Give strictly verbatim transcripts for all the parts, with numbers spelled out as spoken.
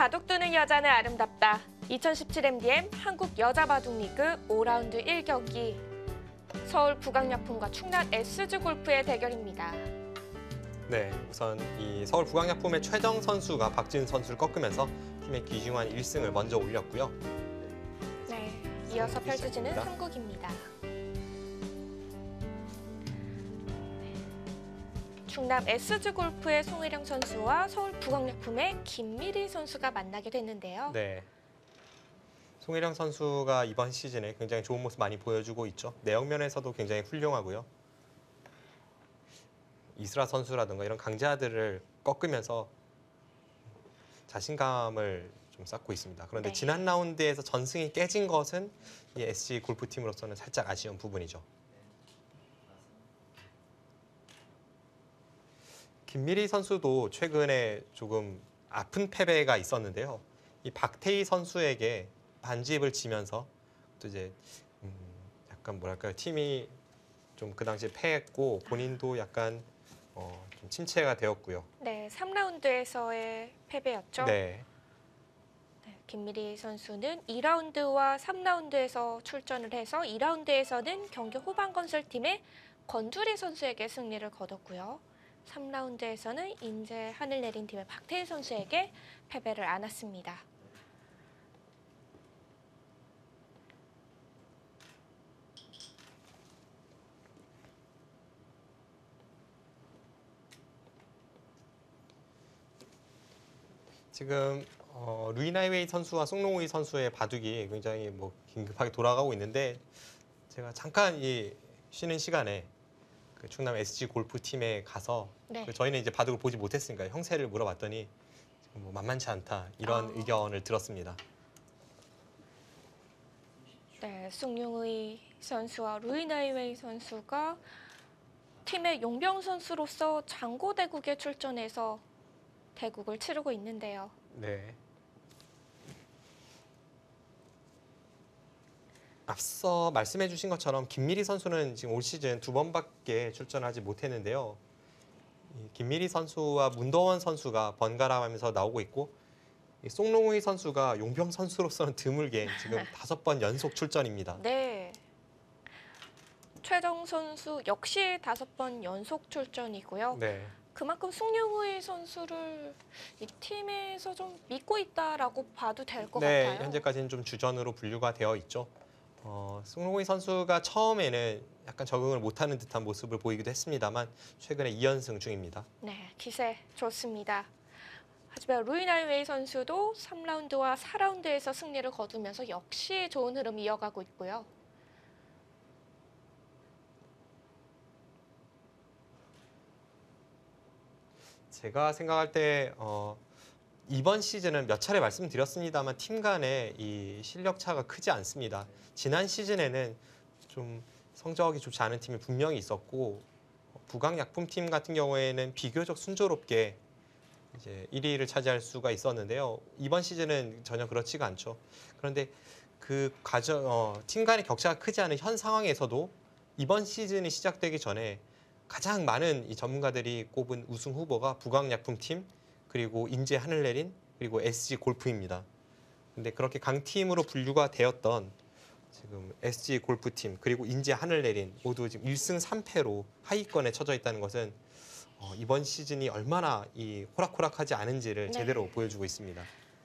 바둑 두는 여자는 아름답다. 이천십칠 엠디엠 한국 여자 바둑 리그 오 라운드 일 경기. 서울 북악약품과 충남 에스지 골프의 대결입니다. 네, 우선 이 서울 북악약품의 최정 선수가 박지은 선수를 꺾으면서 팀의 귀중한 일 승을 먼저 올렸고요. 네, 이어서 펼쳐지는 시작입니다. 삼 국입니다. 충남 에스지 골프의 송혜령 선수와 서울 북악약품의 김미리 선수가 만나게 됐는데요. 네, 송혜령 선수가 이번 시즌에 굉장히 좋은 모습 많이 보여주고 있죠. 내역 면에서도 굉장히 훌륭하고요. 이슬아 선수라든가 이런 강자들을 꺾으면서 자신감을 좀 쌓고 있습니다. 그런데 네. 지난 라운드에서 전승이 깨진 것은 이 에스지 골프팀으로서는 살짝 아쉬운 부분이죠. 김미리 선수도 최근에 조금 아픈 패배가 있었는데요. 이 박태희 선수에게 반집을 지면서 또 이제 음 약간 뭐랄까요, 팀이 좀 그 당시에 패했고 본인도 약간 어 좀 침체가 되었고요. 네, 삼 라운드에서의 패배였죠. 네, 네, 김미리 선수는 이 라운드와 삼 라운드에서 출전을 해서 이 라운드에서는 경기 후반 건설팀의 권두리 선수에게 승리를 거뒀고요. 삼 라운드에서는 인제 하늘 내린 팀의 박태희 선수에게 패배를 안았습니다. 지금 어, 루이나이웨이 선수와 송롱우이 선수의 바둑이 굉장히 뭐 긴급하게 돌아가고 있는데 제가 잠깐 이 쉬는 시간에 그 충남 에스지 골프 팀에 가서 네. 그 저희는 이제 바둑을 보지 못했으니까 형세를 물어봤더니 지금 뭐 만만치 않다 이런 아. 의견을 들었습니다. 네, 송룡의 선수와 루이나이웨이 선수가 팀의 용병 선수로서 장고대국에 출전해서 대국을 치르고 있는데요. 네. 앞서 말씀해 주신 것처럼 김미리 선수는 지금 올 시즌 두 번밖에 출전하지 못했는데요. 이 김미리 선수와 문도원 선수가 번갈아가면서 나오고 있고 이 송롱우이 선수가 용병 선수로서는 드물게 지금 다섯 번 연속 출전입니다. 네. 최정 선수 역시 다섯 번 연속 출전이고요. 네. 그만큼 송영우의 선수를 이 팀에서 좀 믿고 있다라고 봐도 될 것 네, 같아요. 현재까지는 좀 주전으로 분류가 되어 있죠. 어, 송롱우이 선수가 처음에는 약간 적응을 못하는 듯한 모습을 보이기도 했습니다만 최근에 이 연승 중입니다. 네, 기세 좋습니다. 하지만 루이나이웨이 선수도 삼 라운드와 사 라운드에서 승리를 거두면서 역시 좋은 흐름 이어가고 있고요. 제가 생각할 때 어, 이번 시즌은 몇 차례 말씀드렸습니다만 팀 간의 이 실력 차가 크지 않습니다. 지난 시즌에는 좀 성적이 좋지 않은 팀이 분명히 있었고 북악약품팀 같은 경우에는 비교적 순조롭게 이제 일 위를 차지할 수가 있었는데요. 이번 시즌은 전혀 그렇지가 않죠. 그런데 그 과정 어, 팀 간의 격차가 크지 않은 현 상황에서도 이번 시즌이 시작되기 전에 가장 많은 이 전문가들이 꼽은 우승 후보가 북악약품팀, 그리고 인제 하늘내린, 그리고 에스지 골프입니다. 근데 그렇게 강팀으로 분류가 되었던 지금 에스지 골프팀 그리고 인제 하늘내린 모두 지금 일 승 삼 패로 하위권에 처져 있다는 것은 어, 이번 시즌이 얼마나 이 호락호락하지 않은지를 네. 제대로 보여주고 있습니다.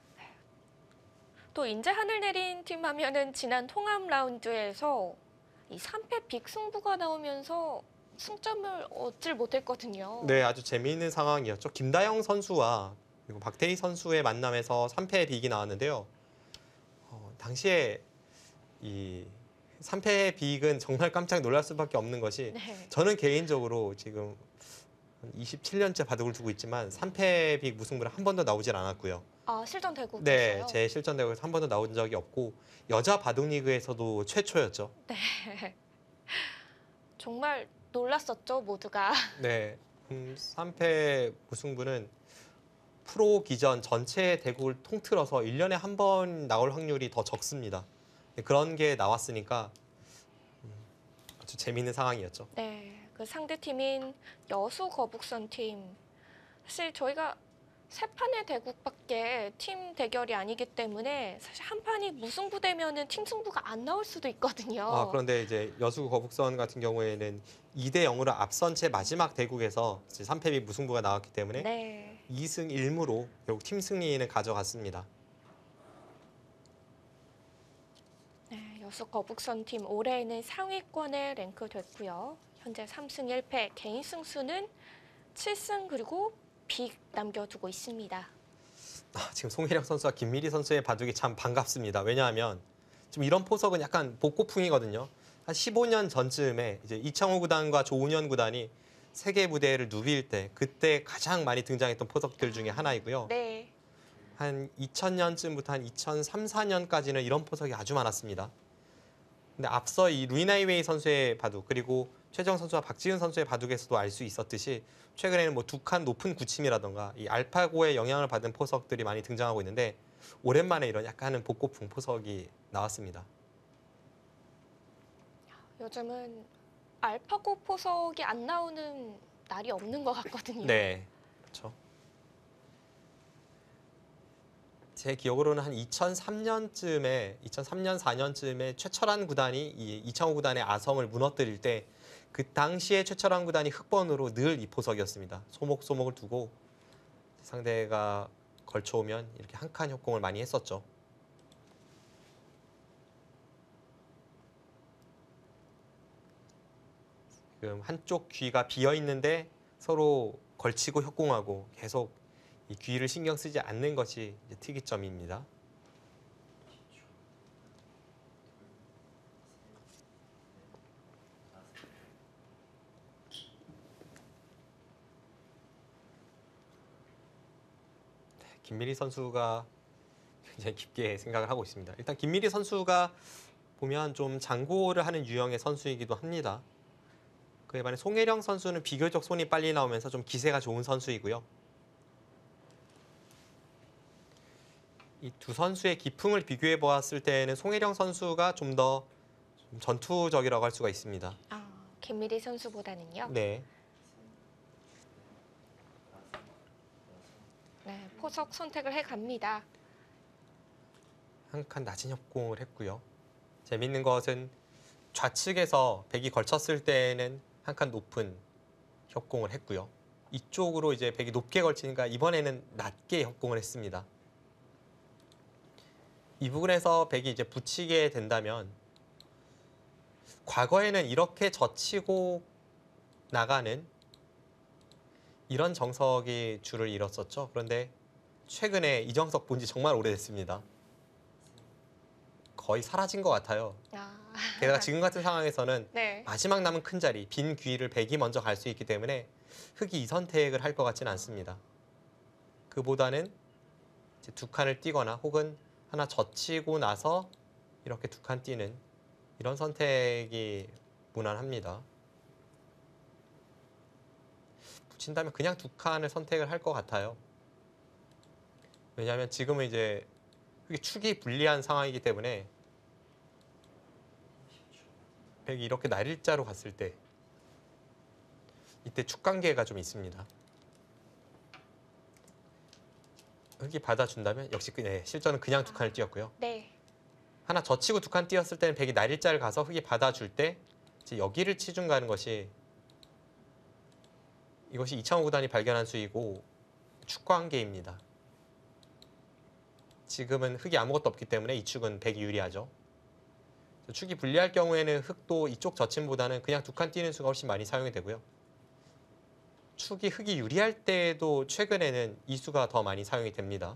또 인제 하늘 내린 팀 하면은 지난 통합 라운드에서 이 삼 패 빅승부가 나오면서 승점을 얻질 못했거든요. 네, 아주 재미있는 상황이었죠. 김다영 선수와 그리고 박태희 선수의 만남에서 삼 패 빅이 나왔는데요. 어, 당시에 이 삼 패 빅은 정말 깜짝 놀랄 수밖에 없는 것이 네. 저는 개인적으로 지금 이십칠 년째 바둑을 두고 있지만 삼 패 빅 무승부는 한 번도 나오질 않았고요. 아, 실전 대국에서요? 네, 제 실전 대회에서 한 번도 나온 적이 없고 여자 바둑 리그에서도 최초였죠. 네. 정말 놀랐었죠, 모두가. 네, 음, 삼 패 무승부는 프로 기전 전체 대국을 통틀어서 일 년에 한 번 나올 확률이 더 적습니다. 그런 게 나왔으니까 음, 아주 재미있는 상황이었죠. 네, 그 상대 팀인 여수 거북선 팀. 사실 저희가 세 판의 대국밖에 팀 대결이 아니기 때문에 사실 한 판이 무승부되면은 팀 승부가 안 나올 수도 있거든요. 아, 그런데 이제 여수 거북선 같은 경우에는 이 대 영으로 앞선 채 마지막 대국에서 이제 삼 패비 무승부가 나왔기 때문에 네. 이 승 일 무로 결국 팀 승리는 가져갔습니다. 네, 여수 거북선 팀 올해에는 상위권에 랭크됐고요. 현재 삼 승 일 패, 개인 승수는 칠 승 그리고 빅 남겨두고 있습니다. 아, 지금 송혜령 선수와 김미리 선수의 바둑이 참 반갑습니다. 왜냐하면 지금 이런 포석은 약간 복고풍이거든요. 한 십오 년 전쯤에 이제 이창호 구단과 조은현 구단이 세계 무대를 누빌 때 그때 가장 많이 등장했던 포석들 중에 하나이고요. 네. 한 이천 년쯤부터 한 이천삼, 사 년까지는 이런 포석이 아주 많았습니다. 근데 앞서 이 루이나이웨이 선수의 바둑 그리고 최정 선수와 박지은 선수의 바둑에서도 알 수 있었듯이 최근에는 뭐 두 칸 높은 구침이라던가 이 알파고의 영향을 받은 포석들이 많이 등장하고 있는데 오랜만에 이런 약간은 복고풍 포석이 나왔습니다. 요즘은 알파고 포석이 안 나오는 날이 없는 것 같거든요. 네, 그렇죠. 제 기억으로는 한 이천삼 년쯤에 이천삼 년, 사 년쯤에 최철한 구단이 이 이창호 구단의 아성을 무너뜨릴 때 그 당시에 최철한 구단이 흑번으로 늘 이 포석이었습니다. 소목소목을 두고 상대가 걸쳐오면 이렇게 한 칸 협공을 많이 했었죠. 지금 한쪽 귀가 비어 있는데 서로 걸치고 협공하고 계속 이 귀를 신경 쓰지 않는 것이 이제 특이점입니다. 김미리 선수가 굉장히 깊게 생각을 하고 있습니다. 일단 김미리 선수가 보면 좀 장고를 하는 유형의 선수이기도 합니다. 그에 반해 송혜령 선수는 비교적 손이 빨리 나오면서 좀 기세가 좋은 선수이고요. 이 두 선수의 기풍을 비교해 보았을 때는 송혜령 선수가 좀 더 전투적이라고 할 수가 있습니다. 아, 김미리 선수보다는요. 네. 네, 포석 선택을 해갑니다. 한 칸 낮은 협공을 했고요. 재밌는 것은 좌측에서 백이 걸쳤을 때는 한 칸 높은 협공을 했고요. 이쪽으로 이제 백이 높게 걸치니까 이번에는 낮게 협공을 했습니다. 이 부분에서 백이 이제 붙이게 된다면 과거에는 이렇게 젖히고 나가는 이런 정석이 줄을 잃었었죠. 그런데 최근에 이 정석 본 지 정말 오래됐습니다. 거의 사라진 것 같아요. 아, 게다가 지금 같은 상황에서는 네. 마지막 남은 큰 자리, 빈 귀를 백이 먼저 갈 수 있기 때문에 흑이 이 선택을 할 것 같지는 않습니다. 그보다는 이제 두 칸을 띄거나 혹은 하나 젖히고 나서 이렇게 두 칸 띄는 이런 선택이 무난합니다. 붙인다면 그냥 두 칸을 선택을 할 것 같아요. 왜냐하면 지금은 이제 흑이 축이 불리한 상황이기 때문에 백이 이렇게 날일자로 갔을 때 이때 축 관계가 좀 있습니다. 흑이 받아준다면 역시 그- 네, 실전은 그냥 두 칸을 띄었고요. 네. 하나 젖히고 두 칸 띄었을 때는 백이 날일자를 가서 흑이 받아줄 때 이제 여기를 치중 가는 것이 이것이 이창호 구단이 발견한 수이고 축 관계입니다. 지금은 흑이 아무것도 없기 때문에 이 축은 백이 유리하죠. 축이 불리할 경우에는 흑도 이쪽 젖힘보다는 그냥 두 칸 띄는 수가 훨씬 많이 사용이 되고요. 축이 흑이 유리할 때에도 최근에는 이 수가 더 많이 사용이 됩니다.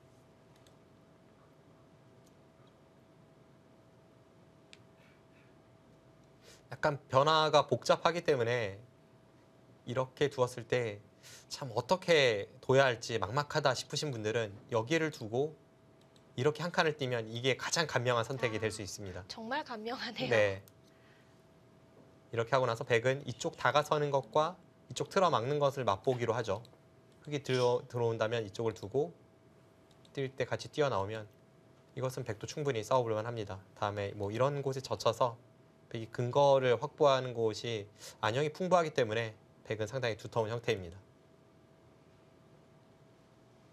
약간 변화가 복잡하기 때문에 이렇게 두었을 때 참 어떻게 둬야 할지 막막하다 싶으신 분들은 여기를 두고 이렇게 한 칸을 띄면 이게 가장 간명한 선택이 될 수 있습니다. 정말 간명하네요. 네. 이렇게 하고 나서 백은 이쪽 다가서는 것과 이쪽 틀어 막는 것을 맛보기로 하죠. 흑이 들어, 들어온다면 이쪽을 두고 뛸 때 같이 뛰어나오면 이것은 백도 충분히 싸워볼 만합니다. 다음에 뭐 이런 곳에 젖혀서 백이 근거를 확보하는 곳이 안형이 풍부하기 때문에 백은 상당히 두터운 형태입니다.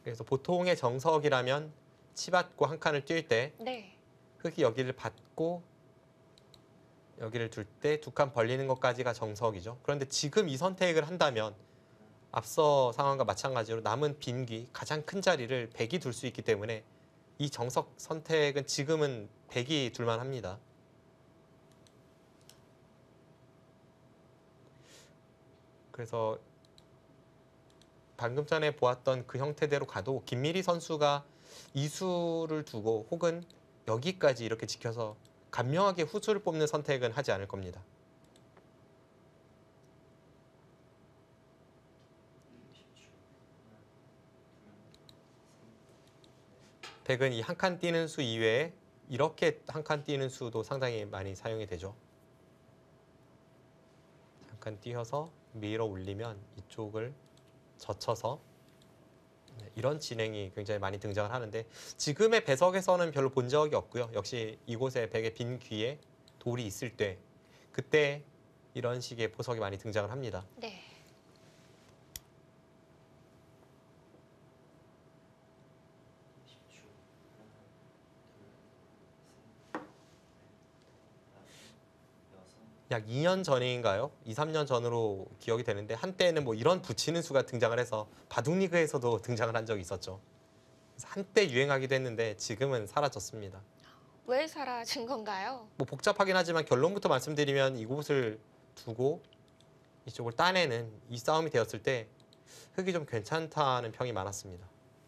그래서 보통의 정석이라면 치받고 한 칸을 뛸 때 네. 흙이 여기를 받고 여기를 둘 때 두 칸 벌리는 것까지가 정석이죠. 그런데 지금 이 선택을 한다면 앞서 상황과 마찬가지로 남은 빈 귀, 가장 큰 자리를 백이 둘 수 있기 때문에 이 정석 선택은 지금은 백이 둘만 합니다. 그래서 방금 전에 보았던 그 형태대로 가도 김미리 선수가 이 수를 두고 혹은 여기까지 이렇게 지켜서 간명하게 후수를 뽑는 선택은 하지 않을 겁니다. 백은 이 한 칸 띄는 수 이외에 이렇게 한 칸 띄는 수도 상당히 많이 사용이 되죠. 잠깐 띄어서 밀어 올리면 이쪽을 젖혀서 이런 진행이 굉장히 많이 등장을 하는데 지금의 배석에서는 별로 본 적이 없고요. 역시 이곳에 백의 빈 귀에 돌이 있을 때 그때 이런 식의 보석이 많이 등장을 합니다. 네. 약 이 년 전인가요? 이, 삼 년 전으로 기억이 되는데 한때는 뭐 이런 붙이는 수가 등장을 해서 바둑리그에서도 등장을 한 적이 있었죠. 그래서 한때 유행하기도 했는데 지금은 사라졌습니다. 왜 사라진 건가요? 뭐 복잡하긴 하지만 결론부터 말씀드리면 이곳을 두고 이쪽을 따내는 이 싸움이 되었을 때 흙이 좀 괜찮다는 평이 많았습니다.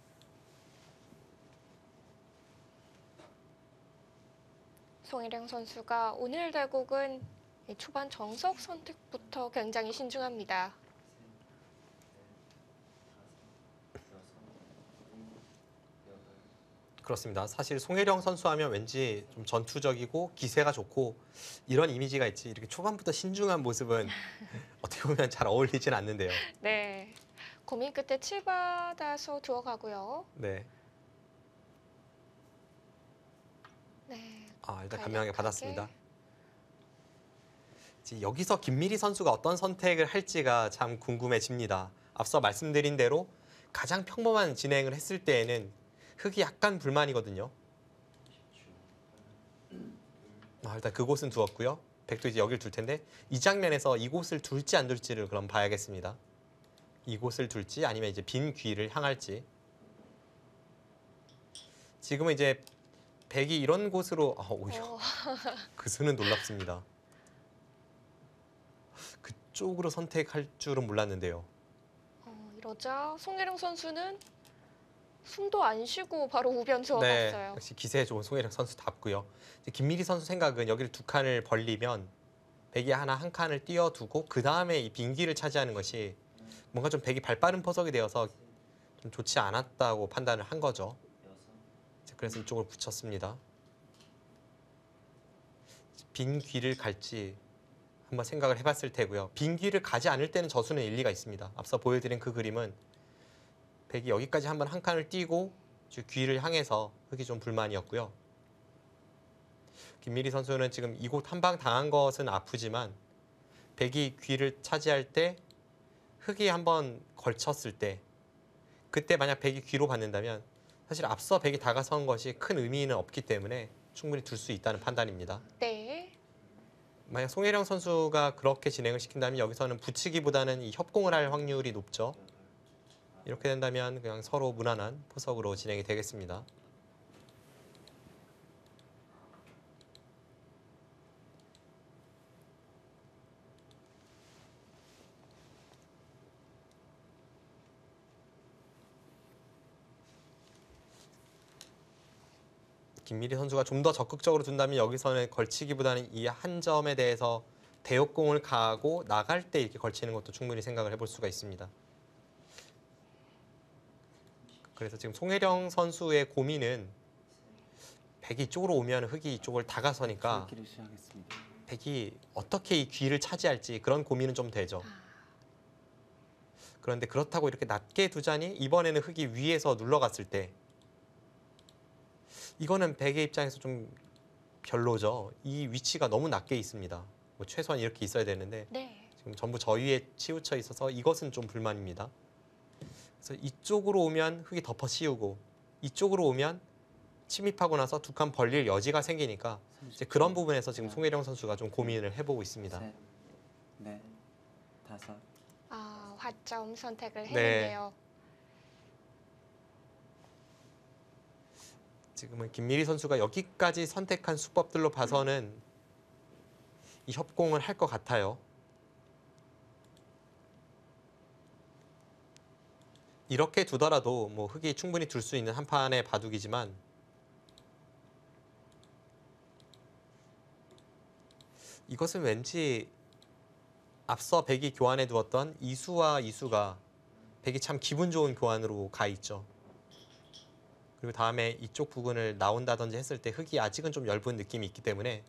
송일영 선수가 오늘 대국은 초반 정석 선택부터 굉장히 신중합니다. 그렇습니다. 사실 송혜령 선수 하면 왠지 좀 전투적이고 기세가 좋고 이런 이미지가 있지 이렇게 초반부터 신중한 모습은 어떻게 보면 잘 어울리진 않는데요. 네. 고민 끝에 칠받아서 들어가고요. 네. 네. 아, 일단 간략하게. 간명하게 받았습니다. 이제 여기서 김미리 선수가 어떤 선택을 할지가 참 궁금해집니다. 앞서 말씀드린 대로 가장 평범한 진행을 했을 때에는 흙이 약간 불만이거든요. 아, 일단 그곳은 두었고요. 백도 이제 여기를 둘 텐데 이 장면에서 이곳을 둘지 안 둘지를 그럼 봐야겠습니다. 이곳을 둘지 아니면 이제 빈 귀를 향할지. 지금은 이제 백이 이런 곳으로 아, 오히려 어, 그 수는 놀랍습니다. 그쪽으로 선택할 줄은 몰랐는데요. 어, 이러자 송혜령 선수는 숨도 안 쉬고 바로 우변 네, 들어갔어요. 역시 기세 좋은 송혜령 선수답고요. 이제 김미리 선수 생각은 여기를 두 칸을 벌리면 백이 하나 한 칸을 띄워두고 그 다음에 이 빈기를 차지하는 것이 뭔가 좀 백이 발빠른 포석이 되어서 좀 좋지 않았다고 판단을 한 거죠. 그래서 이쪽을 붙였습니다. 빈 귀를 갈지 한번 생각을 해봤을 테고요. 빈 귀를 가지 않을 때는 저수는 일리가 있습니다. 앞서 보여드린 그 그림은 백이 여기까지 한번 한 칸을 띄고 귀를 향해서 흙이 좀 불만이었고요. 김미리 선수는 지금 이곳 한 방 당한 것은 아프지만 백이 귀를 차지할 때 흙이 한번 걸쳤을 때 그때 만약 백이 귀로 받는다면 사실 앞서 백이 다가선 것이 큰 의미는 없기 때문에 충분히 둘 수 있다는 판단입니다. 네. 만약 송혜령 선수가 그렇게 진행을 시킨다면 여기서는 붙이기보다는 이 협공을 할 확률이 높죠. 이렇게 된다면 그냥 서로 무난한 포석으로 진행이 되겠습니다. 김미리 선수가 좀 더 적극적으로 둔다면 여기서는 걸치기보다는 이 한 점에 대해서 대역공을 가하고 나갈 때 이렇게 걸치는 것도 충분히 생각을 해볼 수가 있습니다. 그래서 지금 송혜령 선수의 고민은 백이 이쪽으로 오면 흙이 이쪽을 다가서니까 백이 어떻게 이 귀를 차지할지 그런 고민은 좀 되죠. 그런데 그렇다고 이렇게 낮게 두자니 이번에는 흙이 위에서 눌러갔을 때 이거는 백의 입장에서 좀 별로죠. 이 위치가 너무 낮게 있습니다. 뭐 최소한 이렇게 있어야 되는데 네. 지금 전부 저 위에 치우쳐 있어서 이것은 좀 불만입니다. 그래서 이쪽으로 오면 흙이 덮어 씌우고 이쪽으로 오면 침입하고 나서 두 칸 벌릴 여지가 생기니까 이제 그런 부분에서 지금 송혜령 선수가 좀 고민을 해보고 있습니다. 셋, 넷, 다섯. 아, 화점 선택을 네. 했는데요. 지금은 김미리 선수가 여기까지 선택한 수법들로 봐서는 이 협공을 할 것 같아요. 이렇게 두더라도 뭐 흙이 충분히 둘 수 있는 한 판의 바둑이지만 이것은 왠지 앞서 백이 교환해 두었던 이수와 이수가 백이 참 기분 좋은 교환으로 가 있죠. 그리고 다음에 이쪽 부분을 나온다든지 했을 때 흙이 아직은 좀 엷은 느낌이 있기 때문에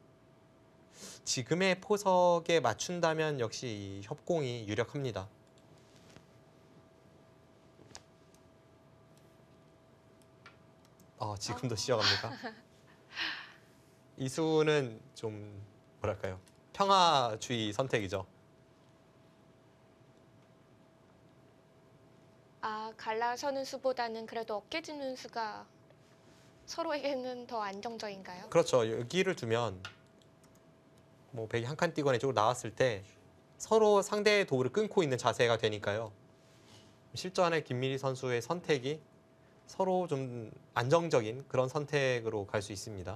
지금의 포석에 맞춘다면 역시 이 협공이 유력합니다. 어, 지금도 시작합니까? 이수는 좀 뭐랄까요? 평화주의 선택이죠. 아, 갈라서는 수보다는 그래도 어깨 짚는 수가 서로에게는 더 안정적인가요? 그렇죠. 여기를 두면 뭐 백이 한 칸 뛰거나 이쪽으로 나왔을 때 서로 상대의 도구를 끊고 있는 자세가 되니까요. 실전에 김미리 선수의 선택이 서로 좀 안정적인 그런 선택으로 갈 수 있습니다.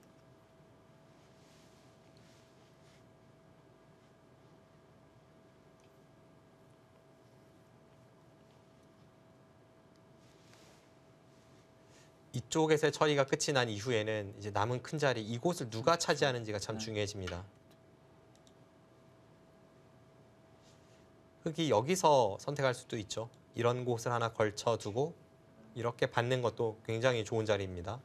이쪽에서의 처리가 끝이 난 이후에는 이제 남은 큰 자리 이곳을 누가 차지하는지가 참 중요해집니다. 흙이 여기서 선택할 수도 있죠. 이런 곳을 하나 걸쳐두고 이렇게 받는 것도 굉장히 좋은 자리입니다.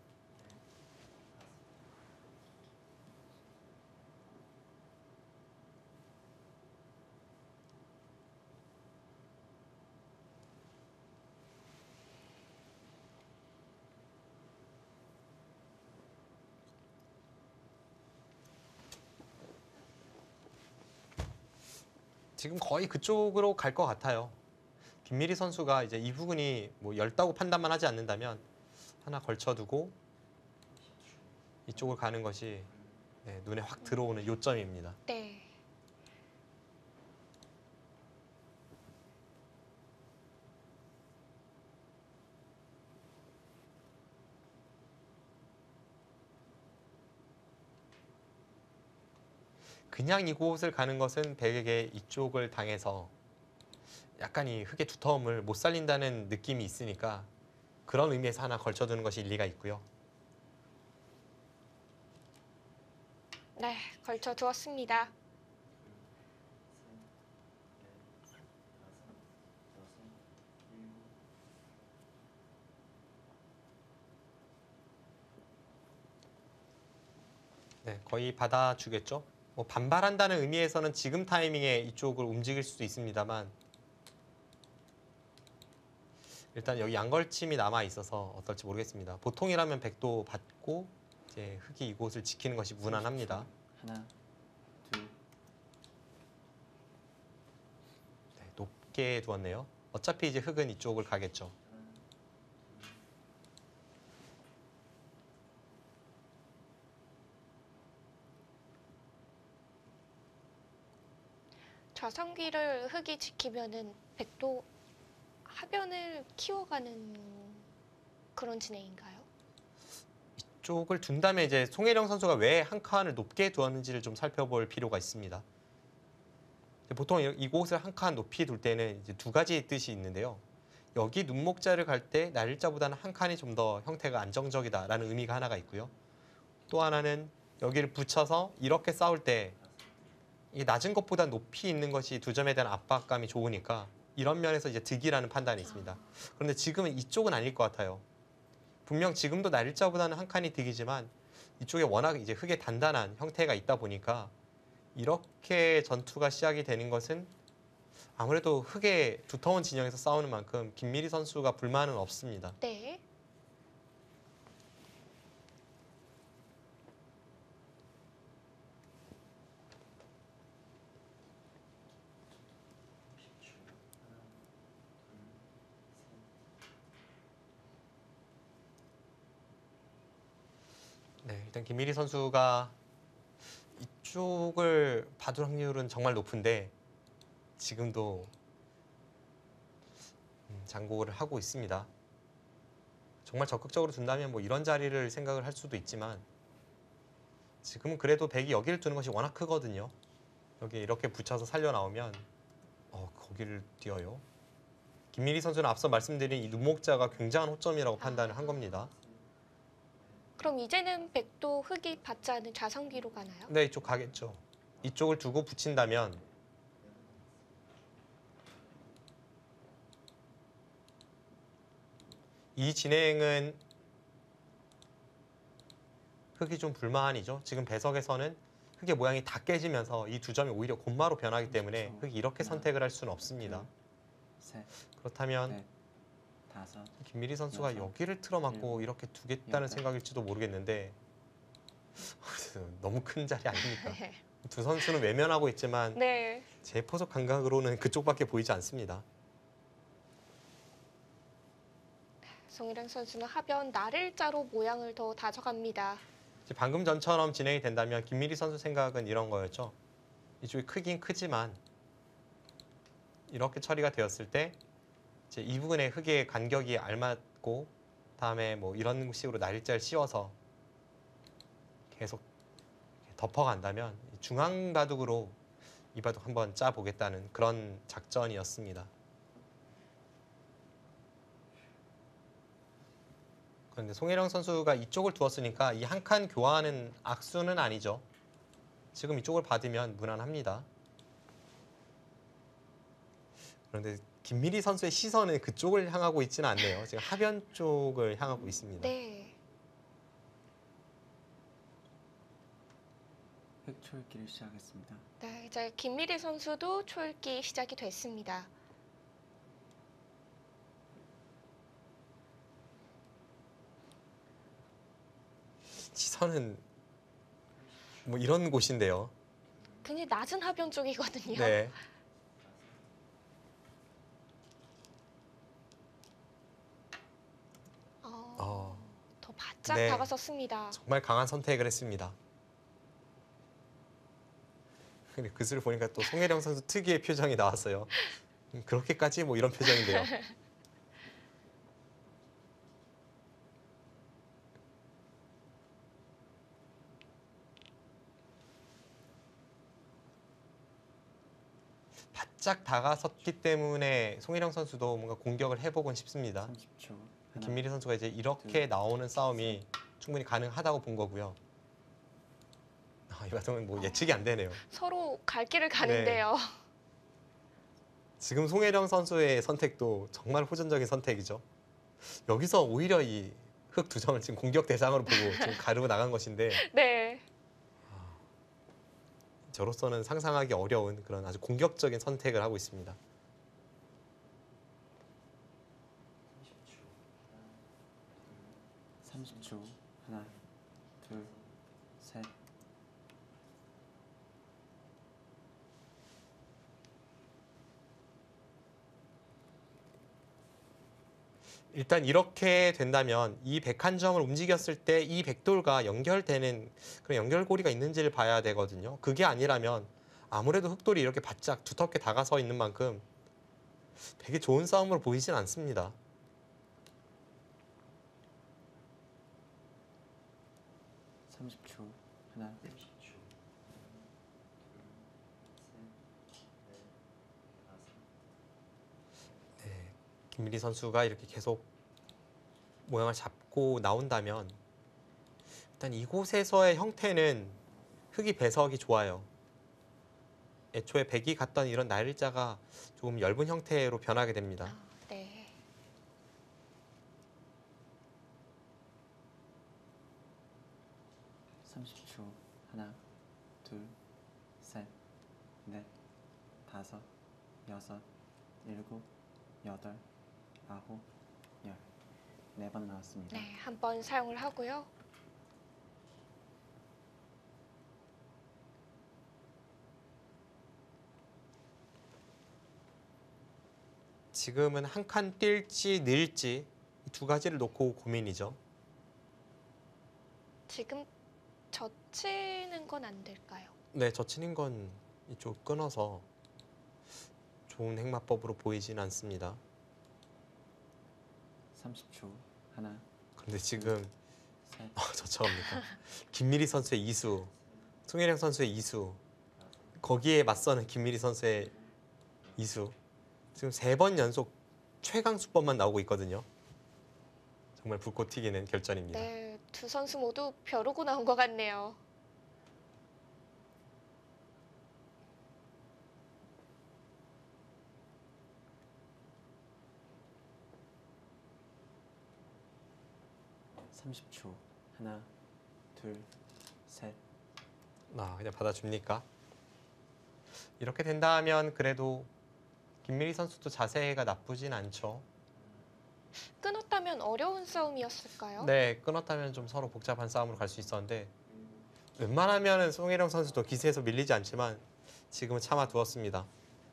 지금 거의 그쪽으로 갈 것 같아요. 김미리 선수가 이제 이 부분이 뭐 얇다고 판단만 하지 않는다면 하나 걸쳐두고 이쪽을 가는 것이 네, 눈에 확 들어오는 요점입니다. 네. 그냥 이곳을 가는 것은 백에게 이쪽을 당해서 약간 이 흙의 두터움을 못 살린다는 느낌이 있으니까 그런 의미에서 하나 걸쳐두는 것이 일리가 있고요. 네, 걸쳐 두었습니다. 네, 거의 받아주겠죠. 뭐 반발한다는 의미에서는 지금 타이밍에 이쪽을 움직일 수도 있습니다만 일단 여기 양걸침이 남아 있어서 어떨지 모르겠습니다. 보통이라면 백도 받고 이제 흙이 이곳을 지키는 것이 무난합니다. 하나, 둘, 네, 높게 두었네요. 어차피 이제 흙은 이쪽을 가겠죠. 좌선귀를 흙이 지키면은 백도 하변을 키워가는 그런 진행인가요? 이쪽을 둔 다음에 이제 송혜령 선수가 왜 한 칸을 높게 두었는지를 좀 살펴볼 필요가 있습니다. 보통 이- 이곳을 한 칸 높이 둘 때는 이제 두 가지 뜻이 있는데요. 여기 눈목자를 갈 때 날일자보다는 한 칸이 좀 더 형태가 안정적이다라는 의미가 하나가 있고요. 또 하나는 여기를 붙여서 이렇게 싸울 때 이 낮은 것보다 높이 있는 것이 두 점에 대한 압박감이 좋으니까 이런 면에서 이제 득이라는 판단이 있습니다. 그런데 지금은 이쪽은 아닐 것 같아요. 분명 지금도 날일자보다는 한 칸이 득이지만 이쪽에 워낙 이제 흙의 단단한 형태가 있다 보니까 이렇게 전투가 시작이 되는 것은 아무래도 흙의 두터운 진영에서 싸우는 만큼 김미리 선수가 불만은 없습니다. 네. 일단 김미리 선수가 이쪽을 받을 확률은 정말 높은데 지금도 음, 장고를 하고 있습니다. 정말 적극적으로 둔다면 뭐 이런 자리를 생각을 할 수도 있지만 지금은 그래도 백이 여기를 두는 것이 워낙 크거든요. 여기 이렇게 붙여서 살려 나오면 어, 거기를 뛰어요. 김미리 선수는 앞서 말씀드린 이 눈목자가 굉장한 호점이라고 판단을 한 겁니다. 그럼 이제는 백도 흙이 받지 않은 자성기로 가나요? 네, 이쪽 가겠죠. 이쪽을 두고 붙인다면 이 진행은 흙이 좀 불만이죠. 지금 배석에서는 흙의 모양이 다 깨지면서 이 두 점이 오히려 곤마로 변하기 때문에 흙이 이렇게 선택을 할 수는 없습니다. 셋, 그렇다면 넷, 다섯, 김미리 선수가 여섯, 여기를 틀어막고 일곱, 이렇게 두겠다는 여덟. 생각일지도 모르겠는데 너무 큰 자리 아닙니까? 두 선수는 외면하고 있지만 네. 제 포석 감각으로는 그쪽밖에 보이지 않습니다. 송일영 선수는 하변 나를자로 모양을 더 다져갑니다. 이제 방금 전처럼 진행이 된다면 김미리 선수 생각은 이런 거였죠. 이쪽이 크긴 크지만 이렇게 처리가 되었을 때 이제 이 부분의 흙의 간격이 알맞고 다음에 뭐 이런 식으로 날짜를 씌워서 계속 덮어간다면 중앙 바둑으로 이 바둑 한번 짜 보겠다는 그런 작전이었습니다. 그런데 송혜령 선수가 이쪽을 두었으니까 이 한 칸 교환은 악수는 아니죠. 지금 이쪽을 받으면 무난합니다. 그런데 김미리 선수의 시선은 그쪽을 향하고 있지는 않네요. 지금 하변 쪽을 향하고 있습니다. 네. 획초읽기를 시작했습니다. 네, 이제 김미리 선수도 초읽기 시작이 됐습니다. 시선은 뭐 이런 곳인데요. 굉장히 낮은 하변 쪽이거든요. 네. 어, 어, 더 바짝 네. 다가섰습니다. 정말 강한 선택을 했습니다. 근데 그수를 보니까 또 송혜령 선수 특유의 표정이 나왔어요. 음, 그렇게까지 뭐 이런 표정인데요. 바짝 다가섰기 때문에 송혜령 선수도 뭔가 공격을 해보곤 싶습니다. 삼십 초. 하나, 김미리 선수가 이제 이렇게 둘, 나오는 싸움이 충분히 가능하다고 본 거고요. 아, 이 바둑은 뭐 예측이 안 되네요. 서로 갈 길을 가는데요. 지금 송혜령 선수의 선택도 정말 호전적인 선택이죠. 여기서 오히려 이 흙 두 점을 지금 공격 대상으로 보고 지금 가르고 나간 것인데 네. 저로서는 상상하기 어려운 그런 아주 공격적인 선택을 하고 있습니다. 삼십 초. 하나, 둘, 셋. 일단 이렇게 된다면 이 백한 점을 움직였을 때 이 백돌과 연결되는 그런 연결고리가 있는지를 봐야 되거든요. 그게 아니라면 아무래도 흑돌이 이렇게 바짝 두텁게 다가서 있는 만큼 되게 좋은 싸움으로 보이진 않습니다. 삼십 초. 하나, 김미리 선수가 이렇게 계속 모양을 잡고 나온다면 일단 이곳에서의 형태는 흙이 배석이 좋아요. 애초에 백이 갔던 이런 날짜가 조금 엷은 형태로 변하게 됩니다. 아, 네. 삼십 초. 하나, 둘, 셋, 넷, 다섯, 여섯, 일곱, 여덟, 아홉, 열. 네 번 나왔습니다. 네, 한 번 사용을 하고요. 지금은 한 칸 뛸지 늘지 이 두 가지를 놓고 고민이죠. 지금 젖히는 건 안 될까요? 네, 젖히는 건 이쪽 끊어서 좋은 행마법으로 보이진 않습니다. 삼십 초. 하나, 그런데 지금 셋, 어, 저처럼니까. 김미리 선수의 이수, 송혜령 선수의 이수, 거기에 맞서는 김미리 선수의 이수. 지금 세 번 연속 최강 수법만 나오고 있거든요. 정말 불꽃 튀기는 결전입니다. 네, 두 선수 모두 벼르고 나온 것 같네요. 삼십 초. 하나, 둘, 셋. 아, 그냥 받아줍니까? 이렇게 된다면 그래도 김미리 선수도 자세가 나쁘진 않죠. 끊었다면 어려운 싸움이었을까요? 네, 끊었다면 좀 서로 복잡한 싸움으로 갈 수 있었는데 웬만하면 송혜령 선수도 기세에서 밀리지 않지만 지금은 참아두었습니다.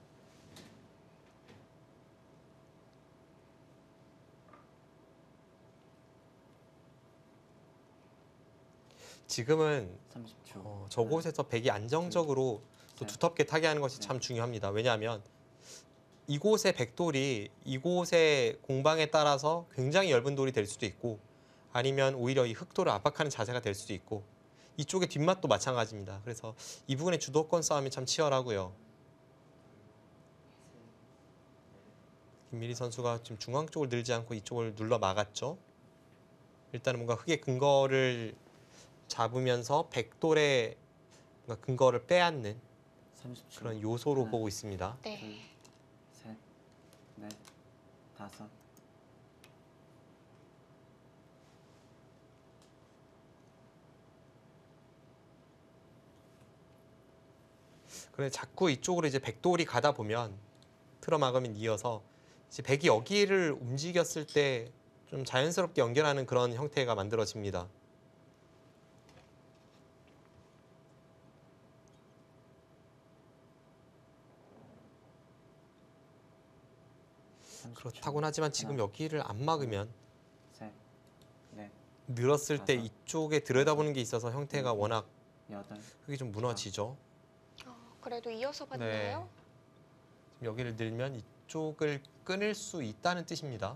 지금은 삼십 초. 어, 저곳에서 백이 안정적으로 또 셋. 두텁게 타게 하는 것이 참 중요합니다. 왜냐하면 이곳의 백돌이 이곳의 공방에 따라서 굉장히 엷은 돌이 될 수도 있고 아니면 오히려 이 흑돌을 압박하는 자세가 될 수도 있고 이쪽의 뒷맛도 마찬가지입니다. 그래서 이 부분의 주도권 싸움이 참 치열하고요. 김미리 선수가 지금 중앙 쪽을 늘지 않고 이쪽을 눌러 막았죠. 일단은 뭔가 흑의 근거를 잡으면서 백돌의 뭔가 근거를 빼앗는 삼십 초. 그런 요소로 하나, 보고 있습니다. 네. 둘, 셋, 넷, 다섯. 그래 자꾸 이쪽으로 이제 백돌이 가다 보면 틀어막으면 이어서 이제 백이 여기를 움직였을 때 좀 자연스럽게 연결하는 그런 형태가 만들어집니다. 삼십 초. 그렇다곤 하지만 지금 하나, 여기를 안 막으면 셋, 넷, 늘었을 때 다섯, 이쪽에 들여다보는 게 있어서 형태가 일곱, 워낙 여덟. 흙이 좀 무너지죠. 어, 그래도 이어서 네. 봤나요? 지금 여기를 늘면 이쪽을 끊을 수 있다는 뜻입니다.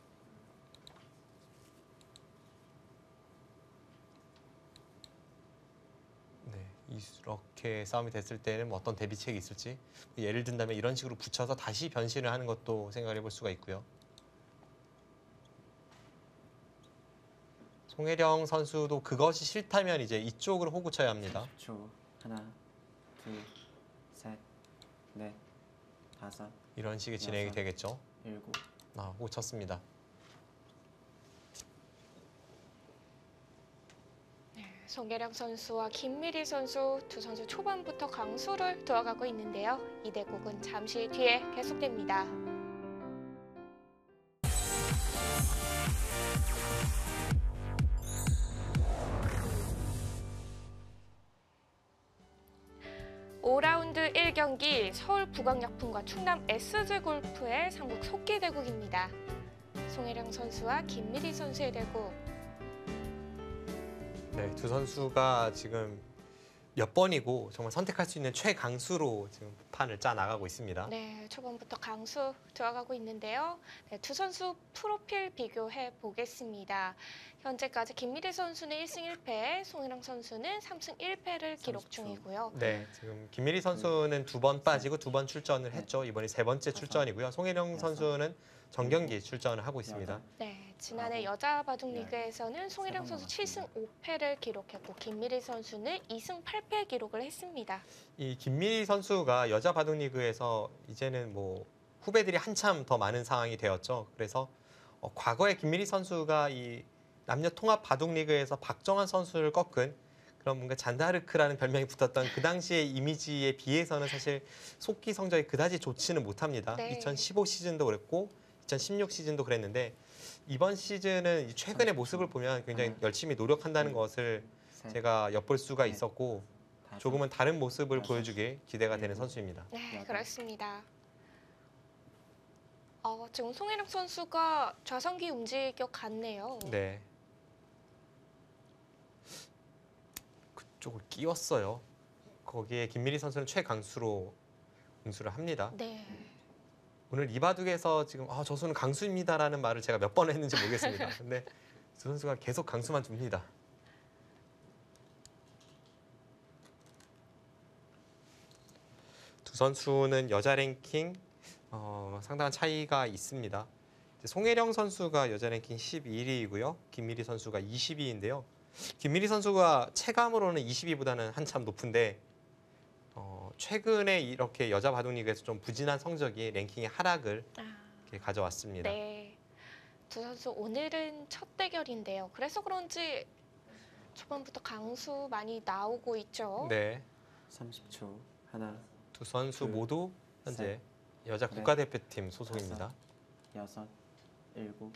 네, 이렇게 싸움이 됐을 때는 뭐 어떤 대비책이 있을지 예를 든다면 이런 식으로 붙여서 다시 변신을 하는 것도 생각을 해볼 수가 있고요. 송혜령 선수도 그것이 싫다면 이제 이쪽으로 호구 쳐야 합니다. 삼십 초. 하나, 둘, 셋, 넷, 다섯, 이런 식의 진행이 여섯. 되겠죠. 일곱. 아, 호구 쳤습니다. 송계령 선수와 김미리 선수 두 선수 초반부터 강수를 두어가고 있는데요. 이 대국은 잠시 뒤에 계속됩니다. 오 라운드 일 경기 서울 북악약품과 충남 에스지 골프의 삼국 속기 대국입니다. 송혜령 선수와 김미리 선수의 대국. 네, 두 선수가 지금 몇 번이고 정말 선택할 수 있는 최강수로 지금 판을 짜 나가고 있습니다. 네, 초반부터 강수 들어가고 있는데요. 네, 두 선수 프로필 비교해 보겠습니다. 현재까지 김미리 선수는 일 승 일 패, 송혜령 선수는 삼 승 일 패를 기록 삼십 초. 중이고요. 네, 지금 김미리 선수는 두 번 빠지고 두 번 출전을 했죠. 이번이 세 번째 출전이고요. 송혜령 선수는 정경기 출전을 하고 있습니다. 네, 지난해 아홉, 여자 바둑 열. 리그에서는 송혜령 세 선수 번 칠 승 오 패를 기록했고 김미리 선수는 이 승 팔 패 기록을 했습니다. 이 김미리 선수가 여자 바둑 리그에서 이제는 뭐 후배들이 한참 더 많은 상황이 되었죠. 그래서 어, 과거에 김미리 선수가 이 남녀 통합 바둑 리그에서 박정환 선수를 꺾은 그런 뭔가 잔다르크라는 별명이 붙었던 그 당시의 이미지에 비해서는 사실 속기 성적이 그다지 좋지는 못합니다. 네. 이천십오 시즌도 그랬고 이천십육 시즌도 그랬는데 이번 시즌은 이 최근의 모습을 보면 굉장히 열심히 노력한다는 것을 셋, 제가 엿볼 수가 넷, 있었고 다섯. 조금은 다른 모습을 여섯, 보여주길 기대가 되는 일곱. 선수입니다. 네, 여덟. 그렇습니다. 어, 지금 송혜령 선수가 좌선기 움직여 갔네요. 네. 쪽을 끼웠어요. 거기에 김미리 선수는 최강수로 응수를 합니다. 네. 오늘 이 바둑에서 지금 아, 저 선수는 강수입니다라는 말을 제가 몇 번 했는지 모르겠습니다. 근데 두 선수가 계속 강수만 둡니다. 두 선수는 여자 랭킹 어, 상당한 차이가 있습니다. 이제 송혜령 선수가 여자 랭킹 십일 위이고요. 김미리 선수가 이십 위인데요. 김미리 선수가 체감으로는 이십 위보다는 한참 높은데 어, 최근에 이렇게 여자 바둑리그에서 좀 부진한 성적이 랭킹의 하락을 아, 이렇게 가져왔습니다. 네. 두 선수 오늘은 첫 대결인데요. 그래서 그런지 초반부터 강수 많이 나오고 있죠. 네, 삼십 초. 하나, 두 선수 둘, 모두 현재 셋, 여자 넷, 국가대표팀 소속입니다. 여섯, 일곱.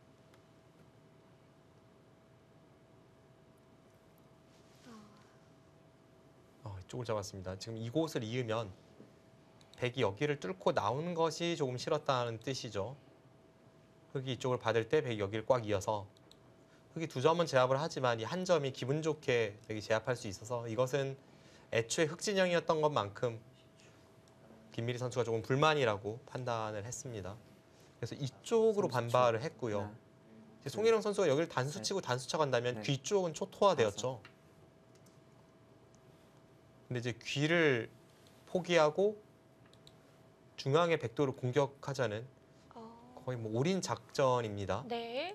어, 이쪽을 잡았습니다. 지금 이곳을 이으면 백이 여기를 뚫고 나오는 것이 조금 싫었다는 뜻이죠. 흑이 이쪽을 받을 때 백이 여기를 꽉 이어서 흑이 두 점은 제압을 하지만 이 한 점이 기분 좋게 백이 제압할 수 있어서 이것은 애초에 흑진영이었던 것만큼 김미리 선수가 조금 불만이라고 판단을 했습니다. 그래서 이쪽으로 삼십 초. 반발을 했고요. 하나, 이제 송혜령 선수가 여기를 단수 치고 단수 쳐간다면 네. 귀 쪽은 초토화되었죠. 근데 이제 귀를 포기하고 중앙의 백도를 공격하자는 어, 거의 뭐 올인 작전입니다. 네.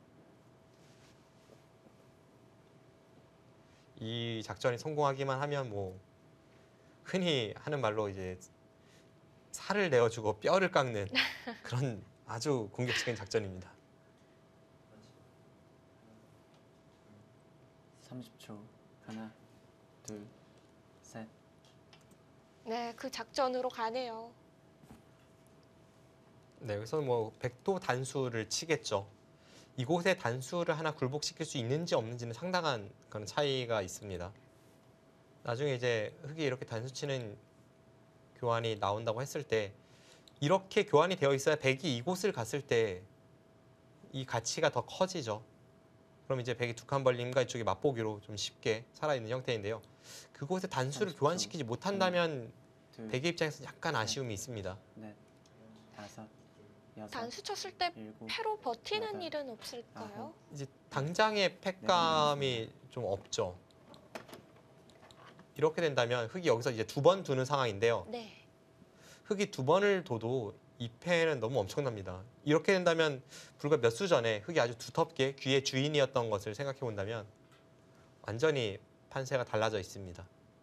이 작전이 성공하기만 하면 뭐 흔히 하는 말로 이제 살을 내어주고 뼈를 깎는 그런 아주 공격적인 작전입니다. 삼십 초. 하나, 둘, 셋. 네, 그 작전으로 가네요. 네, 그래서 뭐 백도 단수를 치겠죠. 이곳에 단수를 하나 굴복시킬 수 있는지 없는지는 상당한 그런 차이가 있습니다. 나중에 이제 흑이 이렇게 단수 치는 교환이 나온다고 했을 때 이렇게 교환이 되어 있어야 백이 이곳을 갔을 때 이 가치가 더 커지죠. 그럼 이제 백이 두 칸 벌림과 이쪽이 맛보기로 좀 쉽게 살아있는 형태인데요. 그곳에 단수를 삼십 초. 교환시키지 못한다면 둘, 백의 입장에서 약간 아쉬움이 있습니다. 넷, 다섯, 여섯, 단수 쳤을 때 일곱. 패로 버티는 여덟, 일은 없을까요? 이제 당장의 팩감이 좀 없죠. 이렇게 된다면 흑이 여기서 이제 두 번 두는 상황인데요. 네. 흑이 두 번을 둬도 이 패는 너무 엄청납니다. 이렇게 된다면 불과 몇 수 전에 흑이 아주 두텁게 귀의 주인이었던 것을 생각해 본다면 완전히 판세가 달라져 있습니다.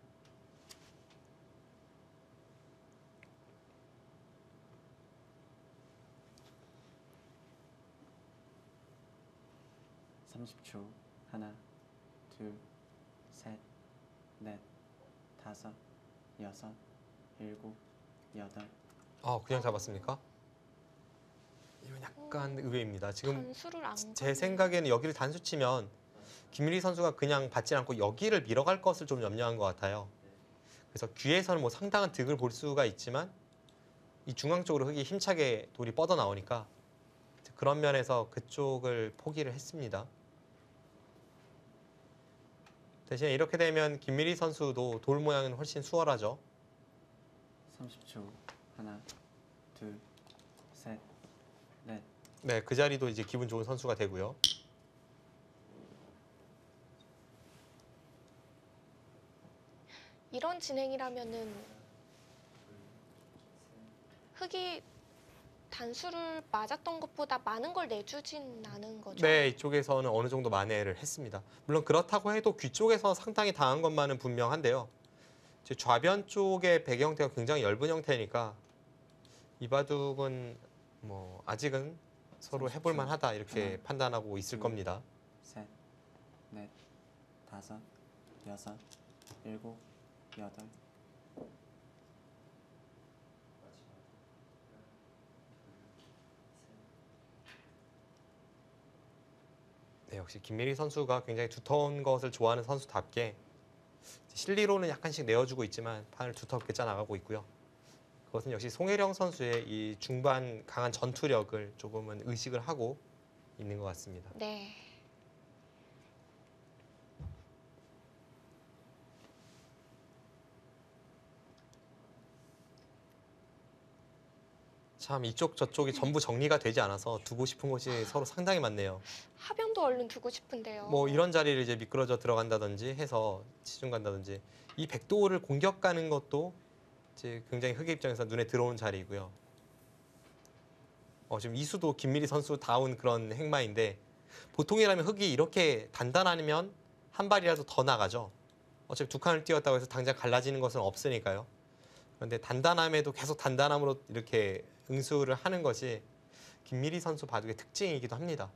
삼십 초. 하나, 둘, 셋, 넷, 다섯, 여섯, 일곱, 여덟. 아, 그냥 잡았습니까? 이건 약간 의외입니다. 지금 단수를 안 제 가네요. 생각에는 여기를 단수 치면 김미리 선수가 그냥 받지 않고 여기를 밀어갈 것을 좀 염려한 것 같아요. 그래서 귀에서는 뭐 상당한 득을 볼 수가 있지만 이 중앙 쪽으로 흑이 힘차게 돌이 뻗어 나오니까 그런 면에서 그쪽을 포기를 했습니다. 대신에 이렇게 되면 김미리 선수도 돌 모양은 훨씬 수월하죠. 삼십 초. 하나, 둘, 셋, 넷. 네, 그 자리도 이제 기분 좋은 선수가 되고요. 이런 진행이라면은 흑이 단수를 맞았던 것보다 많은 걸 내주진 않은 거죠. 네, 이쪽에서는 어느 정도 만회를 했습니다. 물론 그렇다고 해도 귀 쪽에서 상당히 당한 것만은 분명한데요. 이제 좌변 쪽의 배경 형태가 굉장히 엷은 형태니까 이 바둑은 뭐 아직은 서로 해볼 만하다 이렇게 하나, 판단하고 있을 둘, 겁니다. 셋, 넷, 다섯, 여섯, 일곱, 여덟. 네, 역시 김미리 선수가 굉장히 두터운 것을 좋아하는 선수답게 실리로는 약간씩 내어주고 있지만 판을 두텁게 짜나가고 있고요. 그것은 역시 송혜령 선수의 이 중반 강한 전투력을 조금은 의식을 하고 있는 것 같습니다. 네. 참 이쪽 저쪽이 전부 정리가 되지 않아서 두고 싶은 곳이 서로 상당히 많네요. 하변도 얼른 두고 싶은데요. 뭐 이런 자리를 이제 미끄러져 들어간다든지 해서 치중 간다든지 이 백도를 공격 가는 것도 이제 굉장히 흑의 입장에서 눈에 들어온 자리이고요. 어, 지금 이수도 김미리 선수 다운 그런 행마인데 보통이라면 흑이 이렇게 단단하면 한 발이라도 더 나가죠. 어차피 두 칸을 띄웠다고 해서 당장 갈라지는 것은 없으니까요. 그런데 단단함에도 계속 단단함으로 이렇게 응수를 하는 것이 김미리 선수 바둑의 특징이기도 합니다.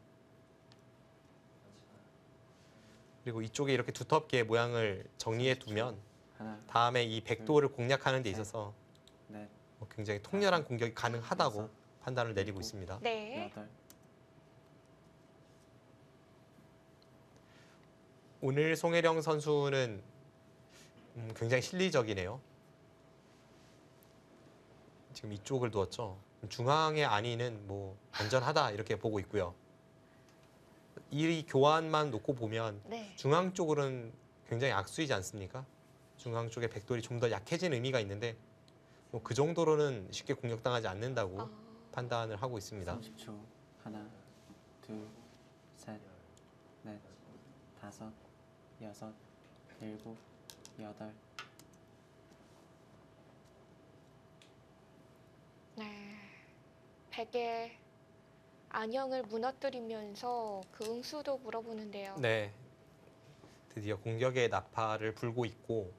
그리고 이쪽에 이렇게 두텁게 모양을 정리해 두면 하나, 다음에 이 백도를 공략하는 데 있어서 넷, 뭐 굉장히 통렬한 공격이 가능하다고 여섯, 판단을 내리고 일곱, 있습니다. 네. 여덟, 오늘 송혜령 선수는 음, 굉장히 실리적이네요. 지금 이쪽을 두었죠. 중앙의 안위는 뭐 안전하다 이렇게 보고 있고요. 이 교환만 놓고 보면 네. 중앙 쪽으로는 굉장히 악수이지 않습니까? 중앙 쪽에 백돌이 좀 더 약해진 의미가 있는데 뭐 그 정도로는 쉽게 공격당하지 않는다고 아, 판단을 하고 있습니다. 삼십 초. 하나, 둘, 셋, 넷, 다섯, 여섯, 일곱, 여덟. 네. 백의 안형을 무너뜨리면서 그 응수도 물어보는데요. 네, 드디어 공격의 나팔을 불고 있고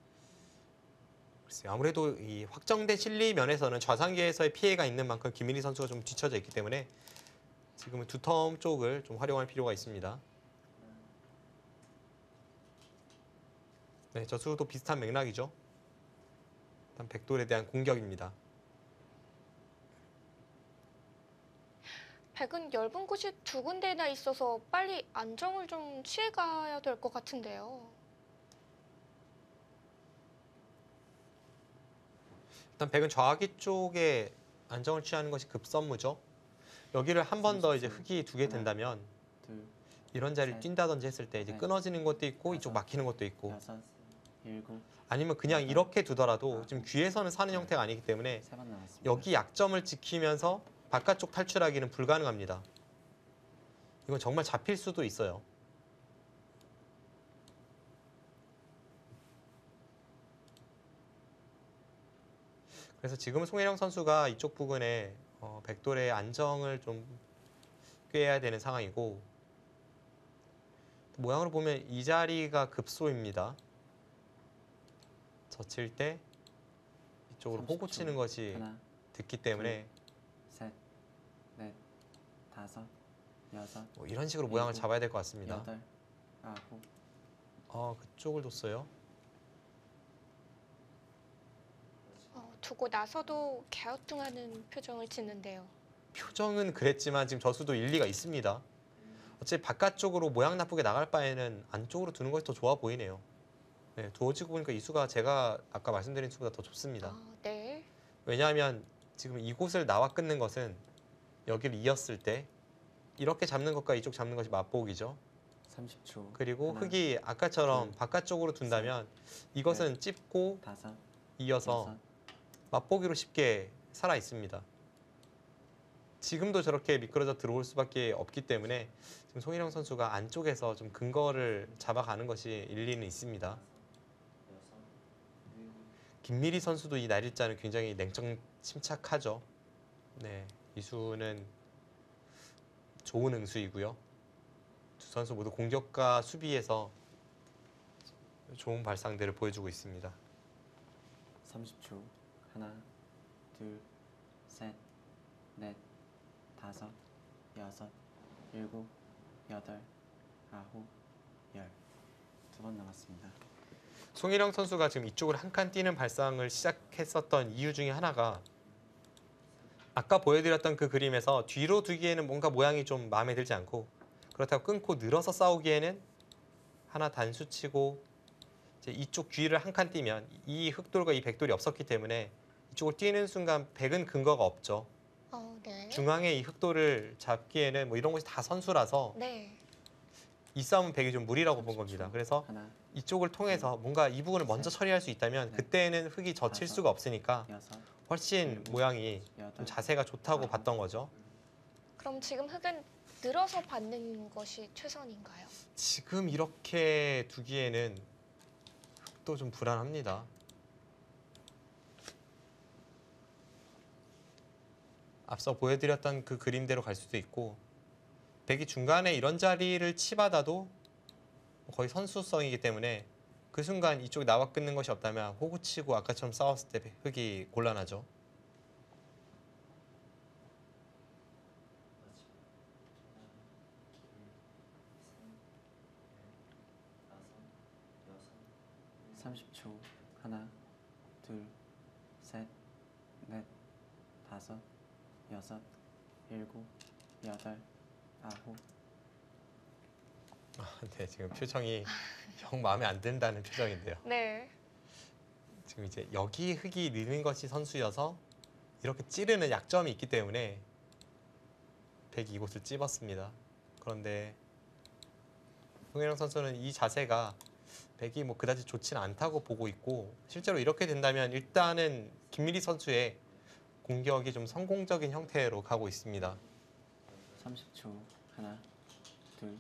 글쎄요, 아무래도 이 확정된 실리 면에서는 좌상계에서의 피해가 있는 만큼 김민희 선수가 좀 뒤쳐져 있기 때문에 지금은 두텀 쪽을 좀 활용할 필요가 있습니다. 네, 저수도 비슷한 맥락이죠. 일단 백돌에 대한 공격입니다. 백은 얇은 곳이 두 군데나 있어서 빨리 안정을 좀 취해가야 될 것 같은데요. 일단 백은 좌기 쪽에 안정을 취하는 것이 급선무죠. 여기를 한 번 더 이제 흙이 두게 된다면 둘, 이런 자리를 셋, 뛴다든지 했을 때 이제 넷, 끊어지는 것도 있고 이쪽 다섯, 막히는 것도 있고 여섯, 일곱, 아니면 그냥 여덟, 이렇게 두더라도 아홉, 지금 귀에서는 사는 열. 형태가 아니기 때문에 세 번 남았습니다. 여기 약점을 지키면서 바깥쪽 탈출하기는 불가능합니다. 이건 정말 잡힐 수도 있어요. 그래서 지금은 송혜령 선수가 이쪽 부근에 어, 백돌의 안정을 좀 꾀해야 되는 상황이고 모양으로 보면 이 자리가 급소입니다. 젖힐 때 이쪽으로 삼십 호구 초. 치는 것이 하나, 듣기 때문에 셋, 넷, 다섯, 여섯, 뭐 이런 식으로 모양을 일곱, 잡아야 될 것 같습니다. 여덟, 아홉. 어, 그쪽을 뒀어요. 어, 두고 나서도 갸우뚱하는 표정을 짓는데요. 표정은 그랬지만 지금 저수도 일리가 있습니다. 어차피 바깥쪽으로 모양 나쁘게 나갈 바에는 안쪽으로 두는 것이 더 좋아 보이네요. 네, 두어지고 보니까 이 수가 제가 아까 말씀드린 수보다 더 좁습니다. 아, 네. 왜냐하면 지금 이곳을 나와 끊는 것은 여기를 이었을 때 이렇게 잡는 것과 이쪽 잡는 것이 맞보기죠. 삼십 초. 그리고 하나, 흙이 아까처럼 둘, 바깥쪽으로 둔다면 이것은 찝고 다섯, 이어서 여섯, 맛보기로 쉽게 살아 있습니다. 지금도 저렇게 미끄러져 들어올 수밖에 없기 때문에 지금 송일영 선수가 안쪽에서 좀 근거를 잡아가는 것이 일리는 있습니다. 김미리 선수도 이 날일자는 굉장히 냉정 침착하죠. 네, 이수는 좋은 응수이고요. 두 선수 모두 공격과 수비에서 좋은 발상들을 보여주고 있습니다. 삼십 초. 하나, 둘, 셋, 넷, 다섯, 여섯, 일곱, 여덟, 아홉, 열. 두 번 남았습니다. 송일영 선수가 지금 이쪽으로 한 칸 뛰는 발상을 시작했었던 이유 중에 하나가 아까 보여드렸던 그 그림에서 뒤로 두기에는 뭔가 모양이 좀 마음에 들지 않고 그렇다고 끊고 늘어서 싸우기에는 하나 단수 치고 이제 이쪽 뒤를 한 칸 뛰면 이 흑돌과 이 백돌이 없었기 때문에 이쪽을 뛰는 순간 백은 근거가 없죠. 어, 네. 중앙에 이 흑돌을 잡기에는 뭐 이런 것이 다 선수라서 네. 이 싸움은 백이 좀 무리라고 본 삼십 초. 겁니다. 그래서 하나, 이쪽을 통해서 뭔가 이 부분을 먼저 셋, 처리할 수 있다면 넷, 그때는 흑이 젖힐 다섯, 수가 없으니까 여섯, 훨씬 모양이 좀 여덟, 자세가 좋다고 봤던 거죠. 그럼 지금 흙은 늘어서 받는 것이 최선인가요? 지금 이렇게 두기에는 흙도 좀 불안합니다. 앞서 보여드렸던 그 그림대로 갈 수도 있고 백이 중간에 이런 자리를 치받아도 거의 선수성이기 때문에 그 순간 이쪽에 나와 끊는 것이 없다면 호구치고 아까처럼 싸웠을 때 흙이 곤란하죠. 삼십 초. 하나, 둘, 셋, 넷, 다섯, 여섯, 일곱, 여덟, 아홉. 아, 네, 지금 표정이 영 마음에 안 든다는 표정인데요. 네. 지금 이제 여기 흙이 느는 것이 선수여서 이렇게 찌르는 약점이 있기 때문에 백이 이곳을 찝었습니다. 그런데 송혜령 선수는 이 자세가 백이 뭐 그다지 좋지는 않다고 보고 있고 실제로 이렇게 된다면 일단은 김미리 선수의 공격이 좀 성공적인 형태로 가고 있습니다. 삼십 초. 하나, 둘,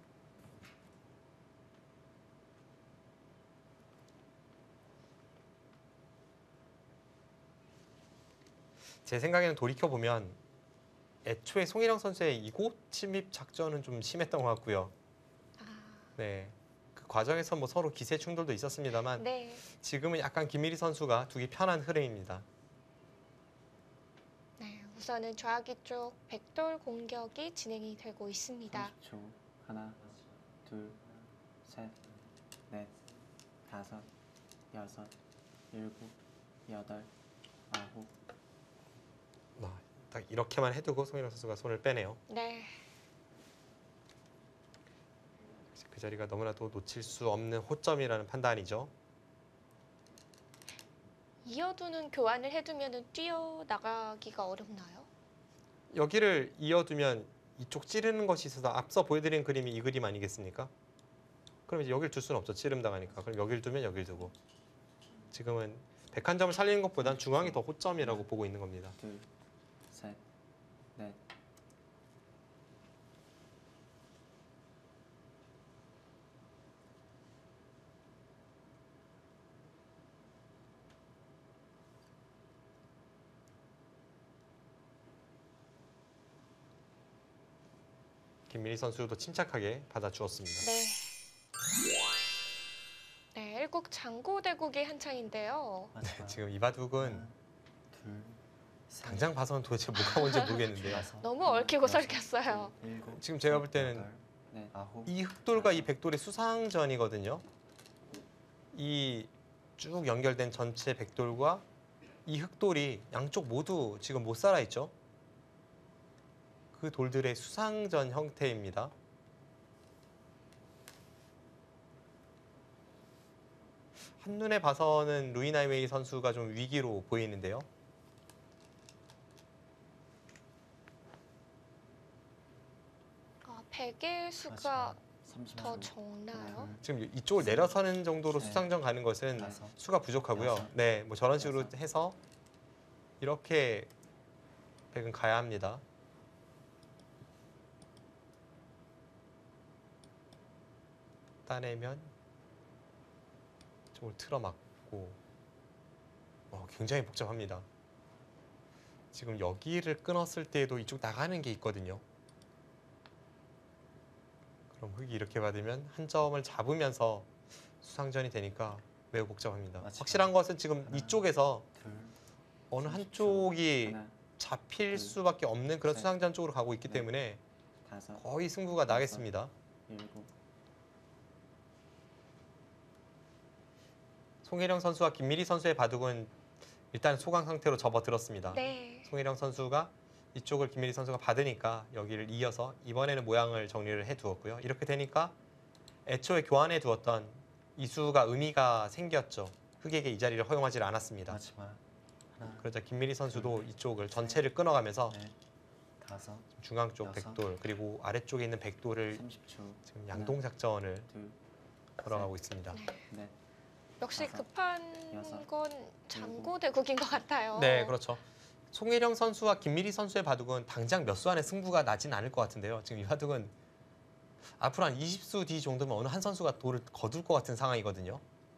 제 생각에는 돌이켜보면 애초에 송혜령 선수의 이곳 침입 작전은 좀 심했던 것 같고요. 아, 네, 그 과정에서 뭐 서로 기세 충돌도 있었습니다만 네. 지금은 약간 김미리 선수가 두기 편한 흐름입니다. 네. 우선은 좌기 쪽 백돌 공격이 진행이 되고 있습니다. 삼십 초. 하나, 둘, 셋, 넷, 다섯, 여섯, 일곱, 여덟, 아홉. 아, 딱 이렇게만 해두고 송혜령 선수가 손을 빼네요. 네. 그 자리가 너무나도 놓칠 수 없는 호점이라는 판단이죠. 이어두는 교환을 해두면 뛰어 나가기가 어렵나요? 여기를 이어두면 이쪽 찌르는 것이 있어서 앞서 보여드린 그림이 이 그림 아니겠습니까? 그럼 이제 여길 둘 수는 없죠. 찌름 당하니까. 그럼 여길 두면 여길 두고. 지금은 백한 점을 살리는 것보단 중앙이 더 호점이라고 보고 있는 겁니다. 둘, 셋, 넷. 김민희 선수도 침착하게 받아주었습니다. 네. 네, 일국 장고대국이 한창인데요. 마지막. 지금 이 바둑은 하나, 둘, 셋, 당장 봐서는 도대체 뭐가 뭔지 모르겠는데요. 다섯, 너무 하나, 얽히고 여섯, 설켰어요. 일곱, 지금 제가 볼 때는 여덟, 넷, 아홉. 이 흑돌과 이 백돌의 수상전이거든요. 이 쭉 연결된 전체 백돌과 이 흑돌이 양쪽 모두 지금 못 살아 있죠. 그 돌들의 수상전 형태입니다. 한눈에 봐서는 루이나이웨이 선수가 좀 위기로 보이는데요. 아, 백의 수가 마지막. 삼십 더 초. 적나요? 둘, 지금 이쪽을 내려서는 정도로 셋, 수상전 가는 것은 다섯, 수가 부족하고요. 여섯, 네, 뭐 저런 식으로 여섯. 해서 이렇게 백은 가야 합니다. 따내면 저걸 틀어막고 어, 굉장히 복잡합니다. 지금 여기를 끊었을 때에도 이쪽 나가는 게 있거든요. 그럼 흙이 이렇게 받으면 한 점을 잡으면서 수상전이 되니까 매우 복잡합니다. 마지막. 확실한 것은 지금 하나, 이쪽에서 둘, 어느 삼십 초. 한쪽이 하나, 잡힐 둘, 수밖에 없는 그런 셋, 수상전 쪽으로 가고 있기 넷, 때문에 다섯, 거의 승부가 나겠습니다. 일곱. 송혜령 선수와 김미리 선수의 바둑은 일단 소강 상태로 접어들었습니다. 네. 송혜령 선수가 이쪽을 김미리 선수가 받으니까 여기를 이어서 이번에는 모양을 정리를 해두었고요. 이렇게 되니까 애초에 교환해 두었던 이수가 의미가 생겼죠. 흑에게 이 자리를 허용하지 않았습니다. 마지막. 하나, 그러자 김미리 선수도 이쪽을 전체를 끊어가면서 넷, 다섯, 중앙 쪽 여섯. 백돌 그리고 아래쪽에 있는 백돌을 삼십 초. 지금 양동 작전을 둘, 걸어가고 있습니다. 네. 넷, 역시 다섯, 급한 여섯, 건 장고 대국인 것 같아요. 네, 그렇죠. 송혜령 선수와 김미리 선수의 바둑은 당장 몇 수 안에 승부가 나진 않을 것 같은데요. 지금 이 바둑은 앞으로 한 이십 수 뒤 정도면 어느 한 선수가 돌을 거둘 것 같은 상황이거든요.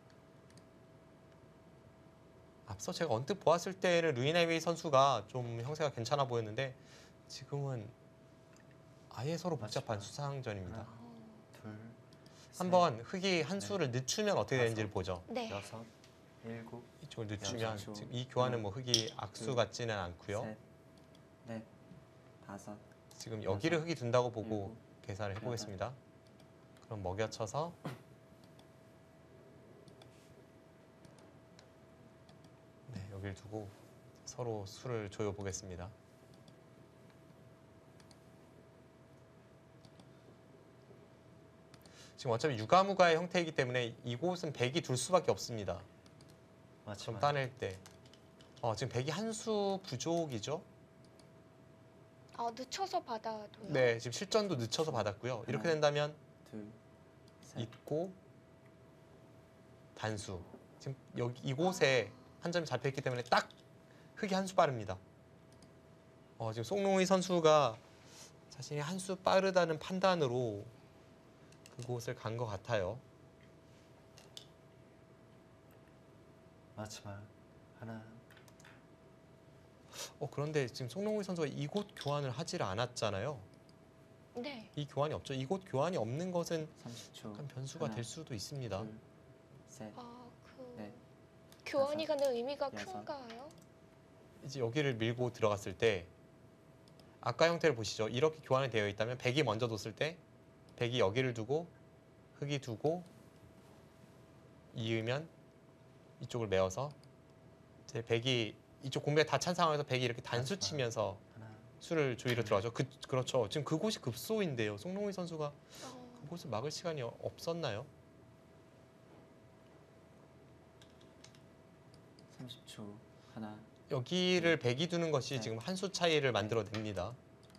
앞서 제가 언뜻 보았을 때는 루이나이웨이 선수가 좀 형세가 괜찮아 보였는데 지금은 아예 서로 복잡한 맞습니다. 수상전입니다. 하나, 어, 둘, 한번 흑이 한 네. 수를 늦추면 어떻게 되는지를 보죠. 네. 여섯, 일곱, 이쪽을 늦추면 여섯, 지금 이 교환은 뭐 흑이 악수 같지는 않고요. 셋, 넷, 다섯, 지금 여기를 흑이 둔다고 보고 일곱, 계산을 해보겠습니다. 그럼 먹여쳐서 네, 여기를 두고 서로 수를 조여 보겠습니다. 지금 어차피 유가무가의 형태이기 때문에 이곳은 백이 둘 수밖에 없습니다. 좀 맞지만 따낼 때. 어, 지금 백이 한 수 부족이죠? 아, 늦춰서 받아도요? 네, 지금 실전도 늦춰서 받았고요. 이렇게 하나. 된다면 둘, 셋, 있고 단수. 지금 여기 이곳에 한 점이 잡혀 있기 때문에 딱 흑이 한 수 빠릅니다. 어, 지금 송롱의 선수가 자신이 한 수 빠르다는 판단으로 그곳을 간 것 같아요. 마지막 하나, 어, 그런데 지금 송롱의 선수가 이곳 교환을 하질 않았잖아요. 네. 이 교환이 없죠. 이곳 교환이 없는 것은 삼십 초. 약간 변수가 하나, 될 수도 있습니다. 둘, 셋, 아, 그 네. 교환이 가는 의미가 여섯. 큰가요? 이제 여기를 밀고 들어갔을 때 아까 형태를 보시죠. 이렇게 교환이 되어 있다면 백이 먼저 뒀을 때 백이 여기를 두고 흑이 두고 이으면 이쪽을 메어서 제 백이 이쪽 공략 다 찬 상황에서 백이 이렇게 단수 치면서 하나, 수를 조이로 들어가죠. 그, 그렇죠. 지금 그곳이 급소인데요. 송롱의 선수가 어, 그곳을 막을 시간이 어- 없었나요? 삼십 초. 하나, 여기를 백이 두는 것이 네. 지금 한 수 차이를 만들어냅니다.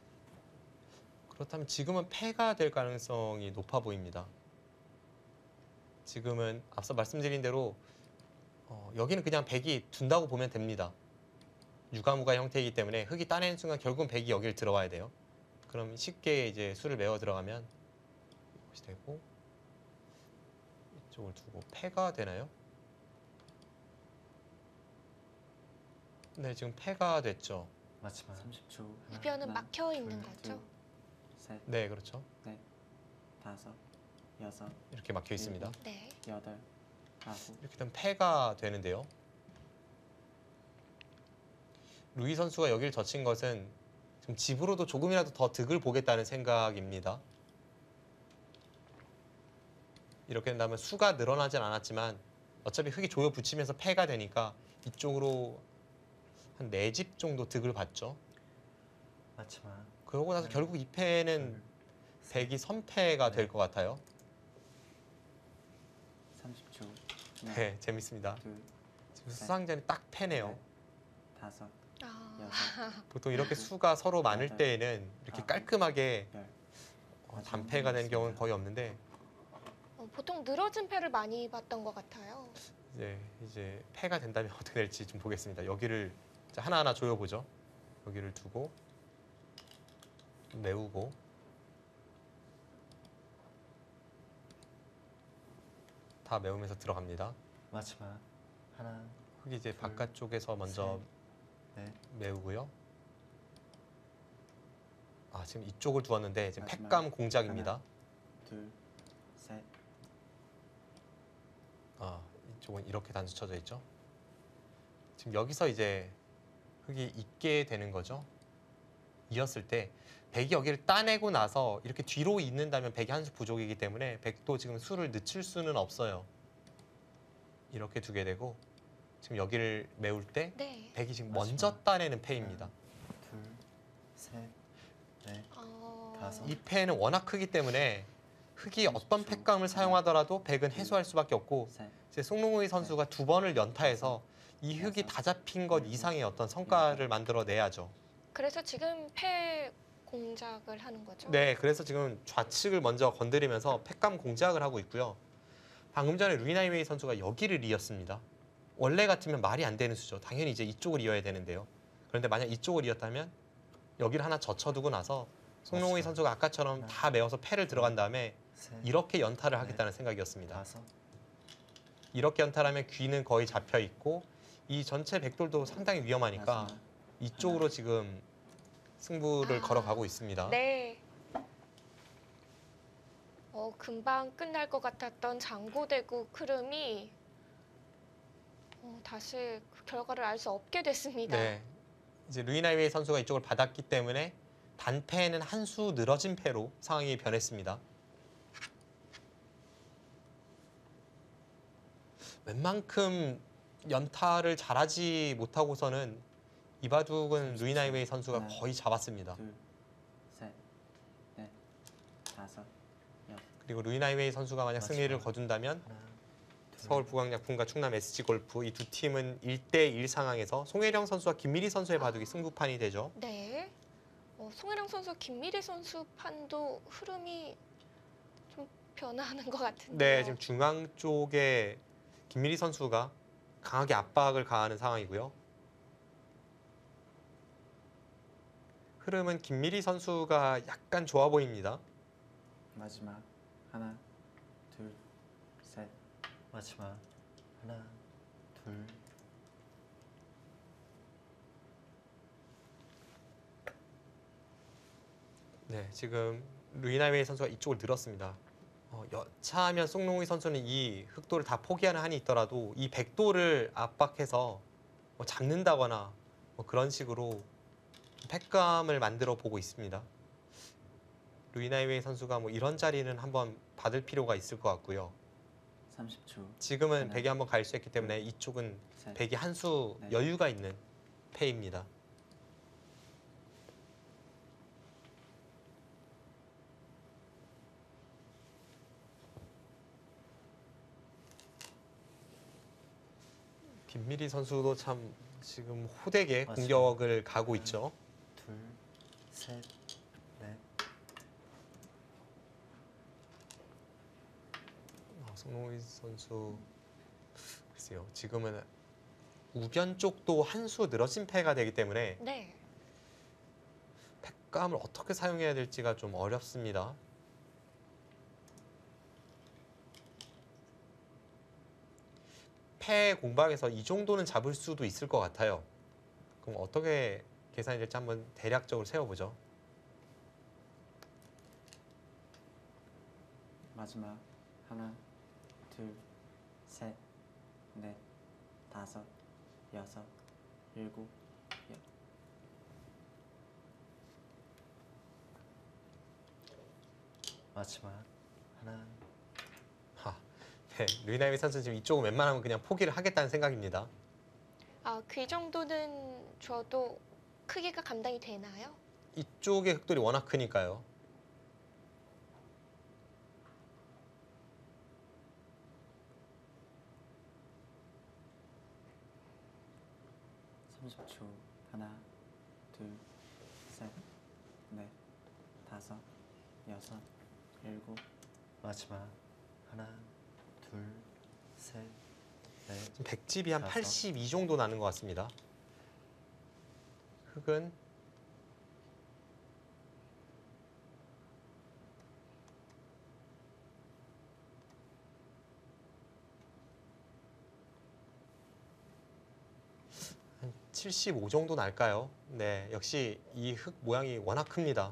그렇다면 지금은 패가 될 가능성이 높아 보입니다. 지금은 앞서 말씀드린 대로 어, 여기는 그냥 백이 둔다고 보면 됩니다. 유가무가 형태이기 때문에 흑이 따내는 순간 결국은 백이 여기를 들어와야 돼요. 그럼 쉽게 이제 수를 메워 들어가면 이것이 되고 이쪽을 두고 패가 되나요? 네, 지금 패가 됐죠. 마지막 삼십 초. 하나, 이변은 하나, 막혀 있는 둘, 거죠? 셋, 네, 그렇죠. 다섯, 여섯, 이렇게 막혀 있습니다. 네. 여덟, 아홉, 이렇게 되면 패가 되는데요. 루이 선수가 여기를 젖힌 것은 지금 집으로도 조금이라도 더 득을 보겠다는 생각입니다. 이렇게 된다면 수가 늘어나진 않았지만 어차피 흑이 조여 붙이면서 패가 되니까 이쪽으로 한 네 집 정도 득을 봤죠. 마지막 그러고 나서 결국 이 패는 둘, 백이 선패가 될 것 같아요. 삼십 초. 하나, 네, 재밌습니다. 둘, 지금 수상전이 딱 패네요. 넷, 다섯, 아, 여섯, 보통 이렇게 수가 서로 많을 여덟, 때에는 이렇게 깔끔하게 열. 어, 단패가 되는 경우는 거의 없는데 어, 보통 늘어진 패를 많이 봤던 것 같아요. 이제 이제 패가 된다면 어떻게 될지 좀 보겠습니다. 여기를 이제 하나하나 조여보죠. 여기를 두고 메우고 다 메우면서 들어갑니다. 마지막 하나, 흑이 이제 둘, 바깥쪽에서 먼저 넷, 메우고요. 아, 지금 이쪽을 두었는데 지금 마지막 팩감 공작입니다. 둘, 셋, 아, 이쪽은 이렇게 단수 쳐져 있죠. 지금 여기서 이제 흑이 있게 되는 거죠. 이었을 때 백이 여기를 따내고 나서 이렇게 뒤로 있는다면 백이 한 수 부족이기 때문에 백도 지금 수를 늦출 수는 없어요. 이렇게 두게 되고 지금 여기를 메울 때 네. 백이 지금 마지막. 먼저 따내는 패입니다. 둘, 셋, 넷, 어, 다섯. 이 패는 워낙 크기 때문에 흑이 삼십 어떤 초. 팩감을 사용하더라도 백은 해소할 수밖에 없고 셋, 이제 송롱의 선수가 두 번을 연타해서 이 흑이 다 잡힌 것 이상의 어떤 성과를 만들어내야죠. 그래서 지금 패 공작을 하는 거죠? 네, 그래서 지금 좌측을 먼저 건드리면서 팩감 공작을 하고 있고요. 방금 전에 루이나이웨이 선수가 여기를 이었습니다. 원래 같으면 말이 안 되는 수죠. 당연히 이제 이쪽을 이어야 되는데요. 그런데 만약 이쪽을 이었다면 여기를 하나 젖혀두고 나서 송롱의 맞습니다. 선수가 아까처럼 하나, 다 메워서 패를 들어간 다음에 셋, 이렇게 연타를 넷, 하겠다는 생각이었습니다. 다섯, 이렇게 연타하면 귀는 거의 잡혀 있고 이 전체 백돌도 상당히 위험하니까 마지막. 이쪽으로 지금 승부를 아, 걸어가고 있습니다. 네. 어, 금방 끝날 것 같았던 장고대구 크름이 어, 다시 그 결과를 알 수 없게 됐습니다. 네. 이제 루이나이웨이 선수가 이쪽을 받았기 때문에 단패는 한 수 늘어진 패로 상황이 변했습니다. 웬만큼 연타를 잘하지 못하고서는 이바둑은 루이나이웨이 선수가 하나, 거의 잡았습니다. 둘, 셋, 넷, 다섯, 여섯. 그리고 루이나이웨이 선수가 만약 마지막. 승리를 거둔다면 하나, 둘, 서울부광약품과 충남 에스지골프 이 두 팀은 일 대 일 상황에서 송혜령 선수와 김미리 선수의 바둑이 승부판이 되죠. 네. 어, 송혜령 선수, 김미리 선수 판도 흐름이 좀 변화하는 것 같은데요. 네, 지금 중앙 쪽에 김미리 선수가 강하게 압박을 가하는 상황이고요. 흐름은 김미리 선수가 약간 좋아 보입니다. 마지막. 하나, 둘, 셋. 마지막. 하나, 둘. 네, 지금 루이나이웨이 선수가 이쪽을 늘었습니다. 어, 여차하면 송롱의 선수는 이 흑도를 다 포기하는 한이 있더라도 이 백도를 압박해서 뭐 잡는다거나 뭐 그런 식으로 패감을 만들어 보고 있습니다. 루이나이웨이 선수가 뭐 이런 자리는 한번 받을 필요가 있을 것 같고요. 삼십 초. 지금은 하나, 백이 한번 갈 수 있기 때문에 이쪽은 셋. 백이 한 수 네. 여유가 있는 패입니다. 김미리 선수도 참 지금 호되게 맞습니다. 공격을 가고 있죠. 둘, 셋, 넷. 아, 송롱희 선수 글쎄요. 지금은 우변 쪽도 한 수 늘어진 패가 되기 때문에 네. 패감을 어떻게 사용해야 될지가 좀 어렵습니다. 패 공방에서 이 정도는 잡을 수도 있을 것 같아요. 그럼 어떻게 계산이 될지 한번 대략적으로 세워보죠. 마지막. 하나, 둘, 셋, 넷, 다섯, 여섯, 일곱, 여. 마지막. 하나. 하, 네, 루이나이웨이 선수 지금 이쪽은 웬만하면 그냥 포기를 하겠다는 생각입니다. 아, 그 정도는 줘도 크기가 감당이 되나요? 이쪽의 흑돌이 워낙 크니까요. 삼십 초. 하나, 둘, 셋, 넷, 다섯, 여섯, 일곱. 마지막. 하나, 둘, 셋, 넷. 지금 백집이 한 다섯. 팔십이 정도 나는 것 같습니다. 흑은 한 칠십오 정도 날까요? 네, 역시 이 흑 모양이 워낙 큽니다.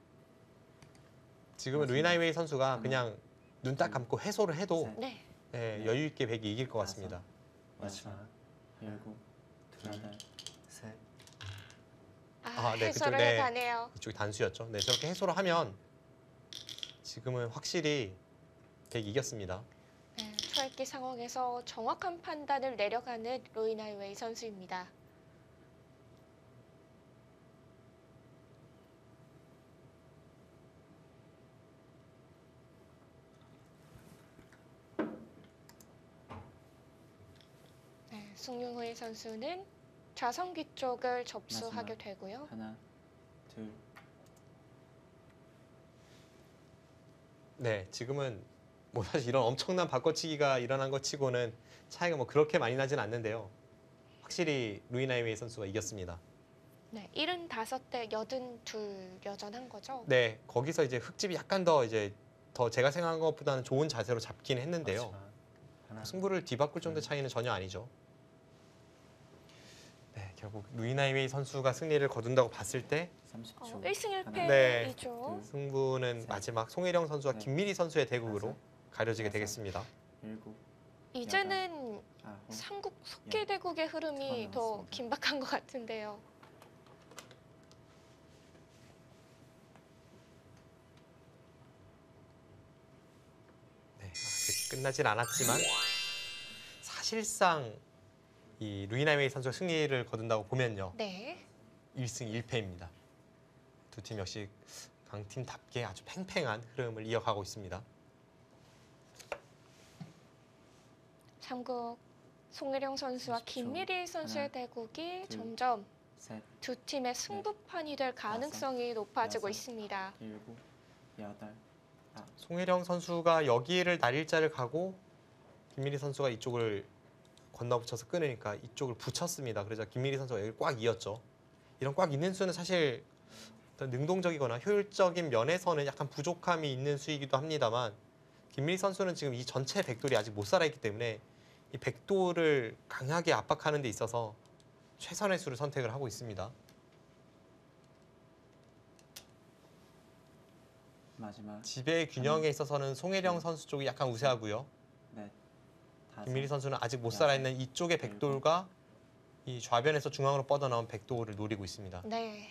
지금은 맞습니다. 루이나이웨이 선수가 하나, 그냥 눈 딱 둘, 감고 해소를 해도 셋. 네. 네, 넷, 여유 있게 백이 이길 것 다섯. 같습니다. 마지막. 일곱, 여덟, 셋. 아, 아, 네, 해설을 그쪽, 네. 해가네요. 이쪽이 단수였죠. 네, 저렇게 해소를 하면 지금은 확실히 백이 이겼습니다. 네, 초읽기 상황에서 정확한 판단을 내려가는 루이나이웨이 선수입니다. 네, 송윤호의 선수는 좌성귀 쪽을 접수하게 마지막. 되고요. 하나, 둘, 네, 지금은 뭐 사실 이런 엄청난 바꿔치기가 일어난 것 치고는 차이가 뭐 그렇게 많이 나진 않는데요. 확실히 루이 나이웨이 선수가 이겼습니다. 네, 칠십오 대 팔십이 여전한 거죠. 네, 거기서 이제 흙집이 약간 더 이제 더 제가 생각한 것보다는 좋은 자세로 잡긴 했는데요. 마지막 하나, 승부를 뒤바꿀 정도의 음. 차이는 전혀 아니죠. 네, 결국 루이 나이웨이 선수가 승리를 거둔다고 봤을 때 삼십 초. 어, 일 승 일 하나, 네. 패이죠. 둘, 승부는 셋, 마지막 송혜령 선수와 넷, 김미리 선수의 대국으로 다섯, 가려지게 여섯, 되겠습니다. 일곱, 이제는 아홉, 삼국 속계대국의 흐름이 더 남았습니다. 긴박한 것 같은데요. 네, 아직 끝나진 않았지만 사실상 이 루이 나이웨이 선수가 승리를 거둔다고 보면요. 네. 일 승 일 패입니다. 두 팀 역시 강팀답게 아주 팽팽한 흐름을 이어가고 있습니다. 삼국 송혜령 선수와 삼십 초. 김미리 선수의 하나, 대국이 둘, 점점 셋, 두 팀의 승부판이 될 가능성이 높아지고 여섯, 있습니다. 일곱, 여덟, 아홉, 송혜령 선수가 여기를 날일자를 가고 김미리 선수가 이쪽을 건너붙여서 끊으니까 이쪽을 붙였습니다. 그래서 김미리 선수가 여기를 꽉 이었죠. 이런 꽉 있는 수는 사실 어떤 능동적이거나 효율적인 면에서는 약간 부족함이 있는 수이기도 합니다만 김미리 선수는 지금 이 전체 백돌이 아직 못 살아있기 때문에 이 백돌을 강하게 압박하는 데 있어서 최선의 수를 선택을 하고 있습니다. 마지막 지배의 균형에 있어서는 송혜령 선수 쪽이 약간 우세하고요. 넷, 다섯, 김미리 선수는 아직 못 여섯, 살아있는 이쪽의 백돌과 이 좌변에서 중앙으로 뻗어나온 백돌을 노리고 있습니다. 네.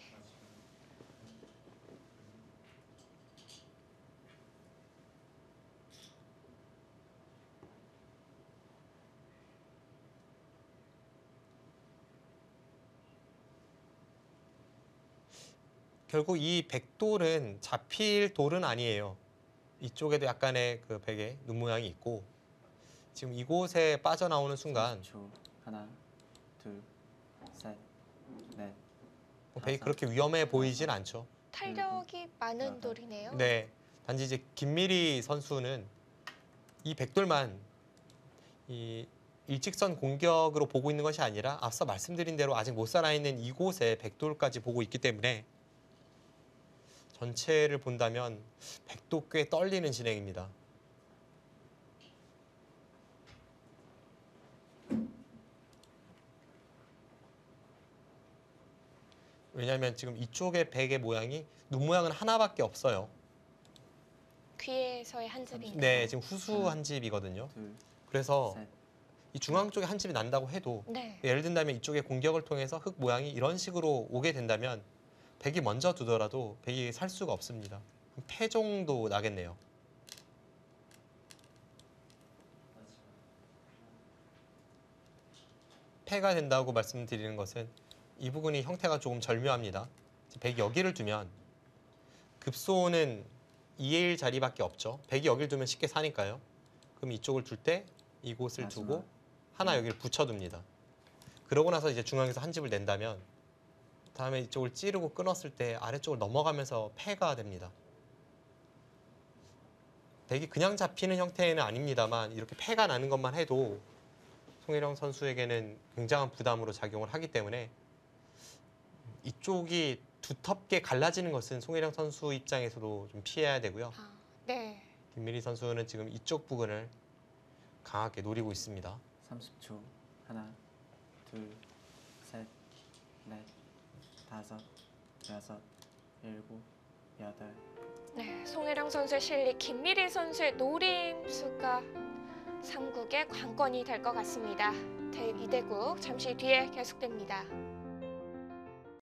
결국 이 백돌은 잡힐 돌은 아니에요. 이쪽에도 약간의 그 백의 눈 모양이 있고 지금 이곳에 빠져나오는 순간 삼십 초. 하나, 둘, 셋, 넷, 뭐 백이 다섯, 그렇게 위험해 여섯, 보이진 않죠. 탄력이 많은 여덟. 돌이네요. 네, 단지 이제 김미리 선수는 이 백돌만 이 일직선 공격으로 보고 있는 것이 아니라 앞서 말씀드린 대로 아직 못 살아있는 이곳에 백돌까지 보고 있기 때문에 전체를 본다면 백도 꽤 떨리는 진행입니다. 왜냐하면 지금 이쪽의 백의 모양이 눈 모양은 하나밖에 없어요. 귀에서의 한 즙인가요? 네, 지금 후수 한 집이거든요. 둘, 그래서 셋, 이 중앙 쪽에 한 집이 난다고 해도 네. 예를 든다면 이쪽의 공격을 통해서 흙 모양이 이런 식으로 오게 된다면 백이 먼저 두더라도 백이 살 수가 없습니다. 패 정도 나겠네요. 패가 된다고 말씀드리는 것은 이 부분이 형태가 조금 절묘합니다. 백이 여기를 두면 급소는 이의 일 자리밖에 없죠. 백이 여기를 두면 쉽게 사니까요. 그럼 이쪽을 둘 때 이곳을 마지막. 두고 하나 여기를 붙여둡니다. 그러고 나서 이제 중앙에서 한 집을 낸다면 다음에 이쪽을 찌르고 끊었을 때 아래쪽을 넘어가면서 패가 됩니다. 백이 그냥 잡히는 형태는 아닙니다만 이렇게 패가 나는 것만 해도 송혜령 선수에게는 굉장한 부담으로 작용을 하기 때문에 이쪽이 두텁게 갈라지는 것은 송혜령 선수 입장에서도 좀 피해야 되고요. 아, 네. 김미리 선수는 지금 이쪽 부분을 강하게 노리고 있습니다. 삼십 초. 하나, 둘, 셋, 넷, 다섯, 여섯, 일곱, 여덟. 네, 송혜령 선수의 실리, 김미리 선수의 노림수가 삼국의 관건이 될 것 같습니다. 제이 대국 잠시 뒤에 계속됩니다.